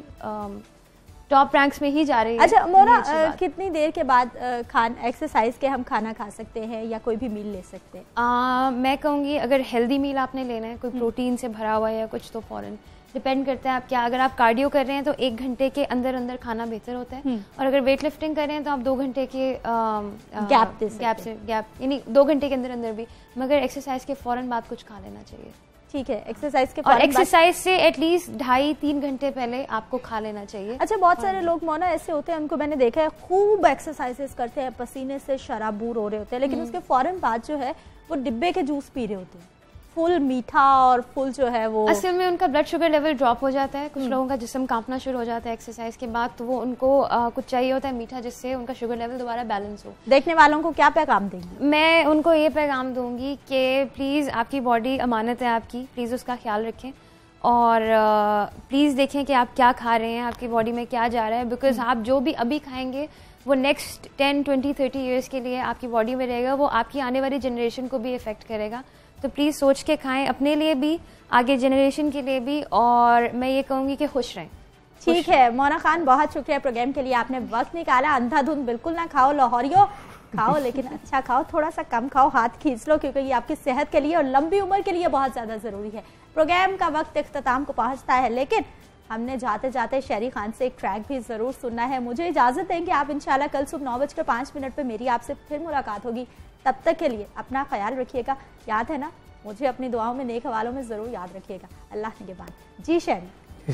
टॉप रैंक्स में ही जा रही है। अच्छा मोना, कितनी देर के बाद खान एक्सरसाइज के हम खाना खा सकते हैं या कोई भी मील ले सकते हैं? आ, मैं कहूँगी अगर हेल्दी मील आपने लेना है, कोई प्रोटीन से भरा हुआ है या कुछ, तो फौरन डिपेंड करता है आप क्या। अगर आप कार्डियो कर रहे हैं तो एक घंटे के अंदर अंदर खाना बेहतर होता है, और अगर वेट लिफ्टिंग कर रहे हैं तो आप दो घंटे के गैप गैप से गैप यानी दो घंटे के अंदर अंदर भी, मगर एक्सरसाइज के फौरन बाद कुछ खा लेना चाहिए। ठीक है, एक्सरसाइज के और एक्सरसाइज से एटलीस्ट ढाई तीन घंटे पहले आपको खा लेना चाहिए। अच्छा, बहुत सारे लोग मोना ऐसे होते हैं, उनको मैंने देखा है खूब एक्सरसाइजेस करते हैं, पसीने से शराबूर हो रहे होते हैं, लेकिन उसके फौरन बाद जो है वो डिब्बे के जूस पी रहे होते हैं, फुल मीठा और फुल जो है वो। असल में उनका ब्लड शुगर लेवल ड्रॉप हो जाता है, कुछ लोगों का जिस्म कांपना शुरू हो जाता है एक्सरसाइज के बाद, तो वो उनको आ, कुछ चाहिए होता है मीठा, जिससे उनका शुगर लेवल दोबारा बैलेंस हो। देखने वालों को क्या पैगाम देंगे? मैं उनको ये पैगाम दूंगी कि प्लीज़, आपकी बॉडी अमानत है आपकी, प्लीज़ उसका ख्याल रखें और प्लीज़ देखें कि आप क्या खा रहे हैं, आपकी बॉडी में क्या जा रहा है, बिकॉज आप जो भी अभी खाएंगे वो next ten twenty thirty years के लिए आपकी बॉडी में रहेगा, वो आपकी आने वाली जनरेशन को भी इफेक्ट करेगा। तो प्लीज़ सोच के खाएं, अपने लिए भी, आगे जनरेशन के लिए भी, और मैं ये कहूँगी कि खुश रहें। ठीक है मोना खान, बहुत शुक्रिया प्रोग्राम के लिए, आपने वक्त निकाला। अंधाधुंध बिल्कुल ना खाओ, लाहौरियों खाओ लेकिन अच्छा खाओ, थोड़ा सा कम खाओ, हाथ खींच लो, क्योंकि ये आपकी सेहत के लिए और लंबी उम्र के लिए बहुत ज़्यादा ज़रूरी है। प्रोग्राम का वक्त इख्तिताम को पहुँचता है, लेकिन हमने जाते जाते शहरी खान से एक ट्रैक भी ज़रूर सुनना है। मुझे इजाज़त देंगे आप, इंशाल्लाह कल सुबह नौ बजकर पाँच मिनट पर मेरी आपसे फिर मुलाकात होगी। तब तक के लिए अपना ख्याल रखिएगा, याद है ना, मुझे अपनी दुआओं में, नेक हवालों में ज़रूर याद रखिएगा। अल्लाह के बाद जी शहरी।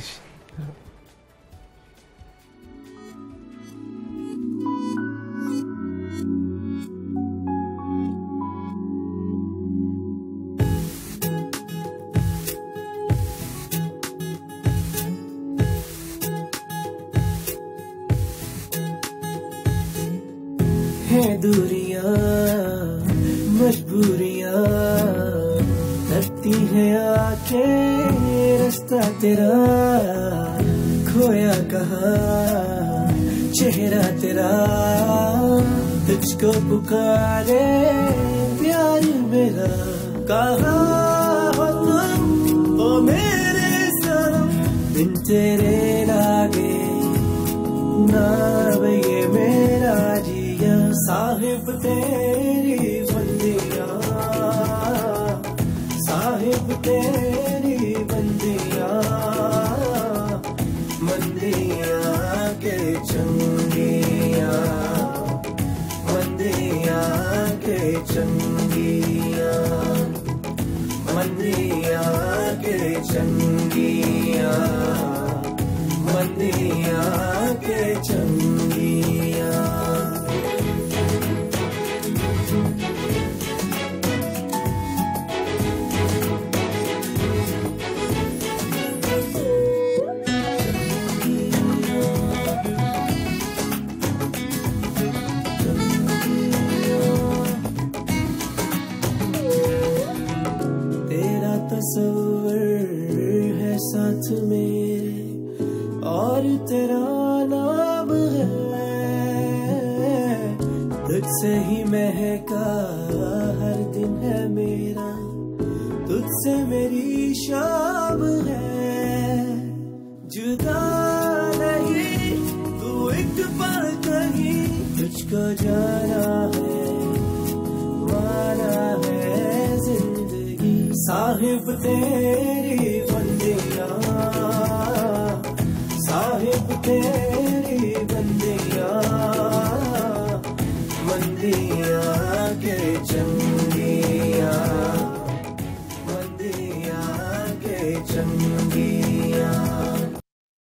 है दूरियां मजबूरियां, लगती है आके रास्ता तेरा, खोया कहाँ चेहरा तेरा, तुझको पुकारे प्यार मेरा, कहाँ हो तुम ओ मेरे सनम, बिन तेरे लागे ना ये मेरा जिया, साहिब तेरी बंदिया, साहिब तेरी बंदिया, मंदिया के चंगिया, मंदिया के चंगिया, मंदिया के चंगिया, मंदिया के चंगिया। साथ मेरे और तेरा नाम है, तुझसे ही महका हर दिन है मेरा, तुझसे मेरी शाम है। जुदा नहीं तू एक पल कहीं, तुझको जाना है माना है जिंदगी। साहिब तेरी बंदियां, साहिब तेरी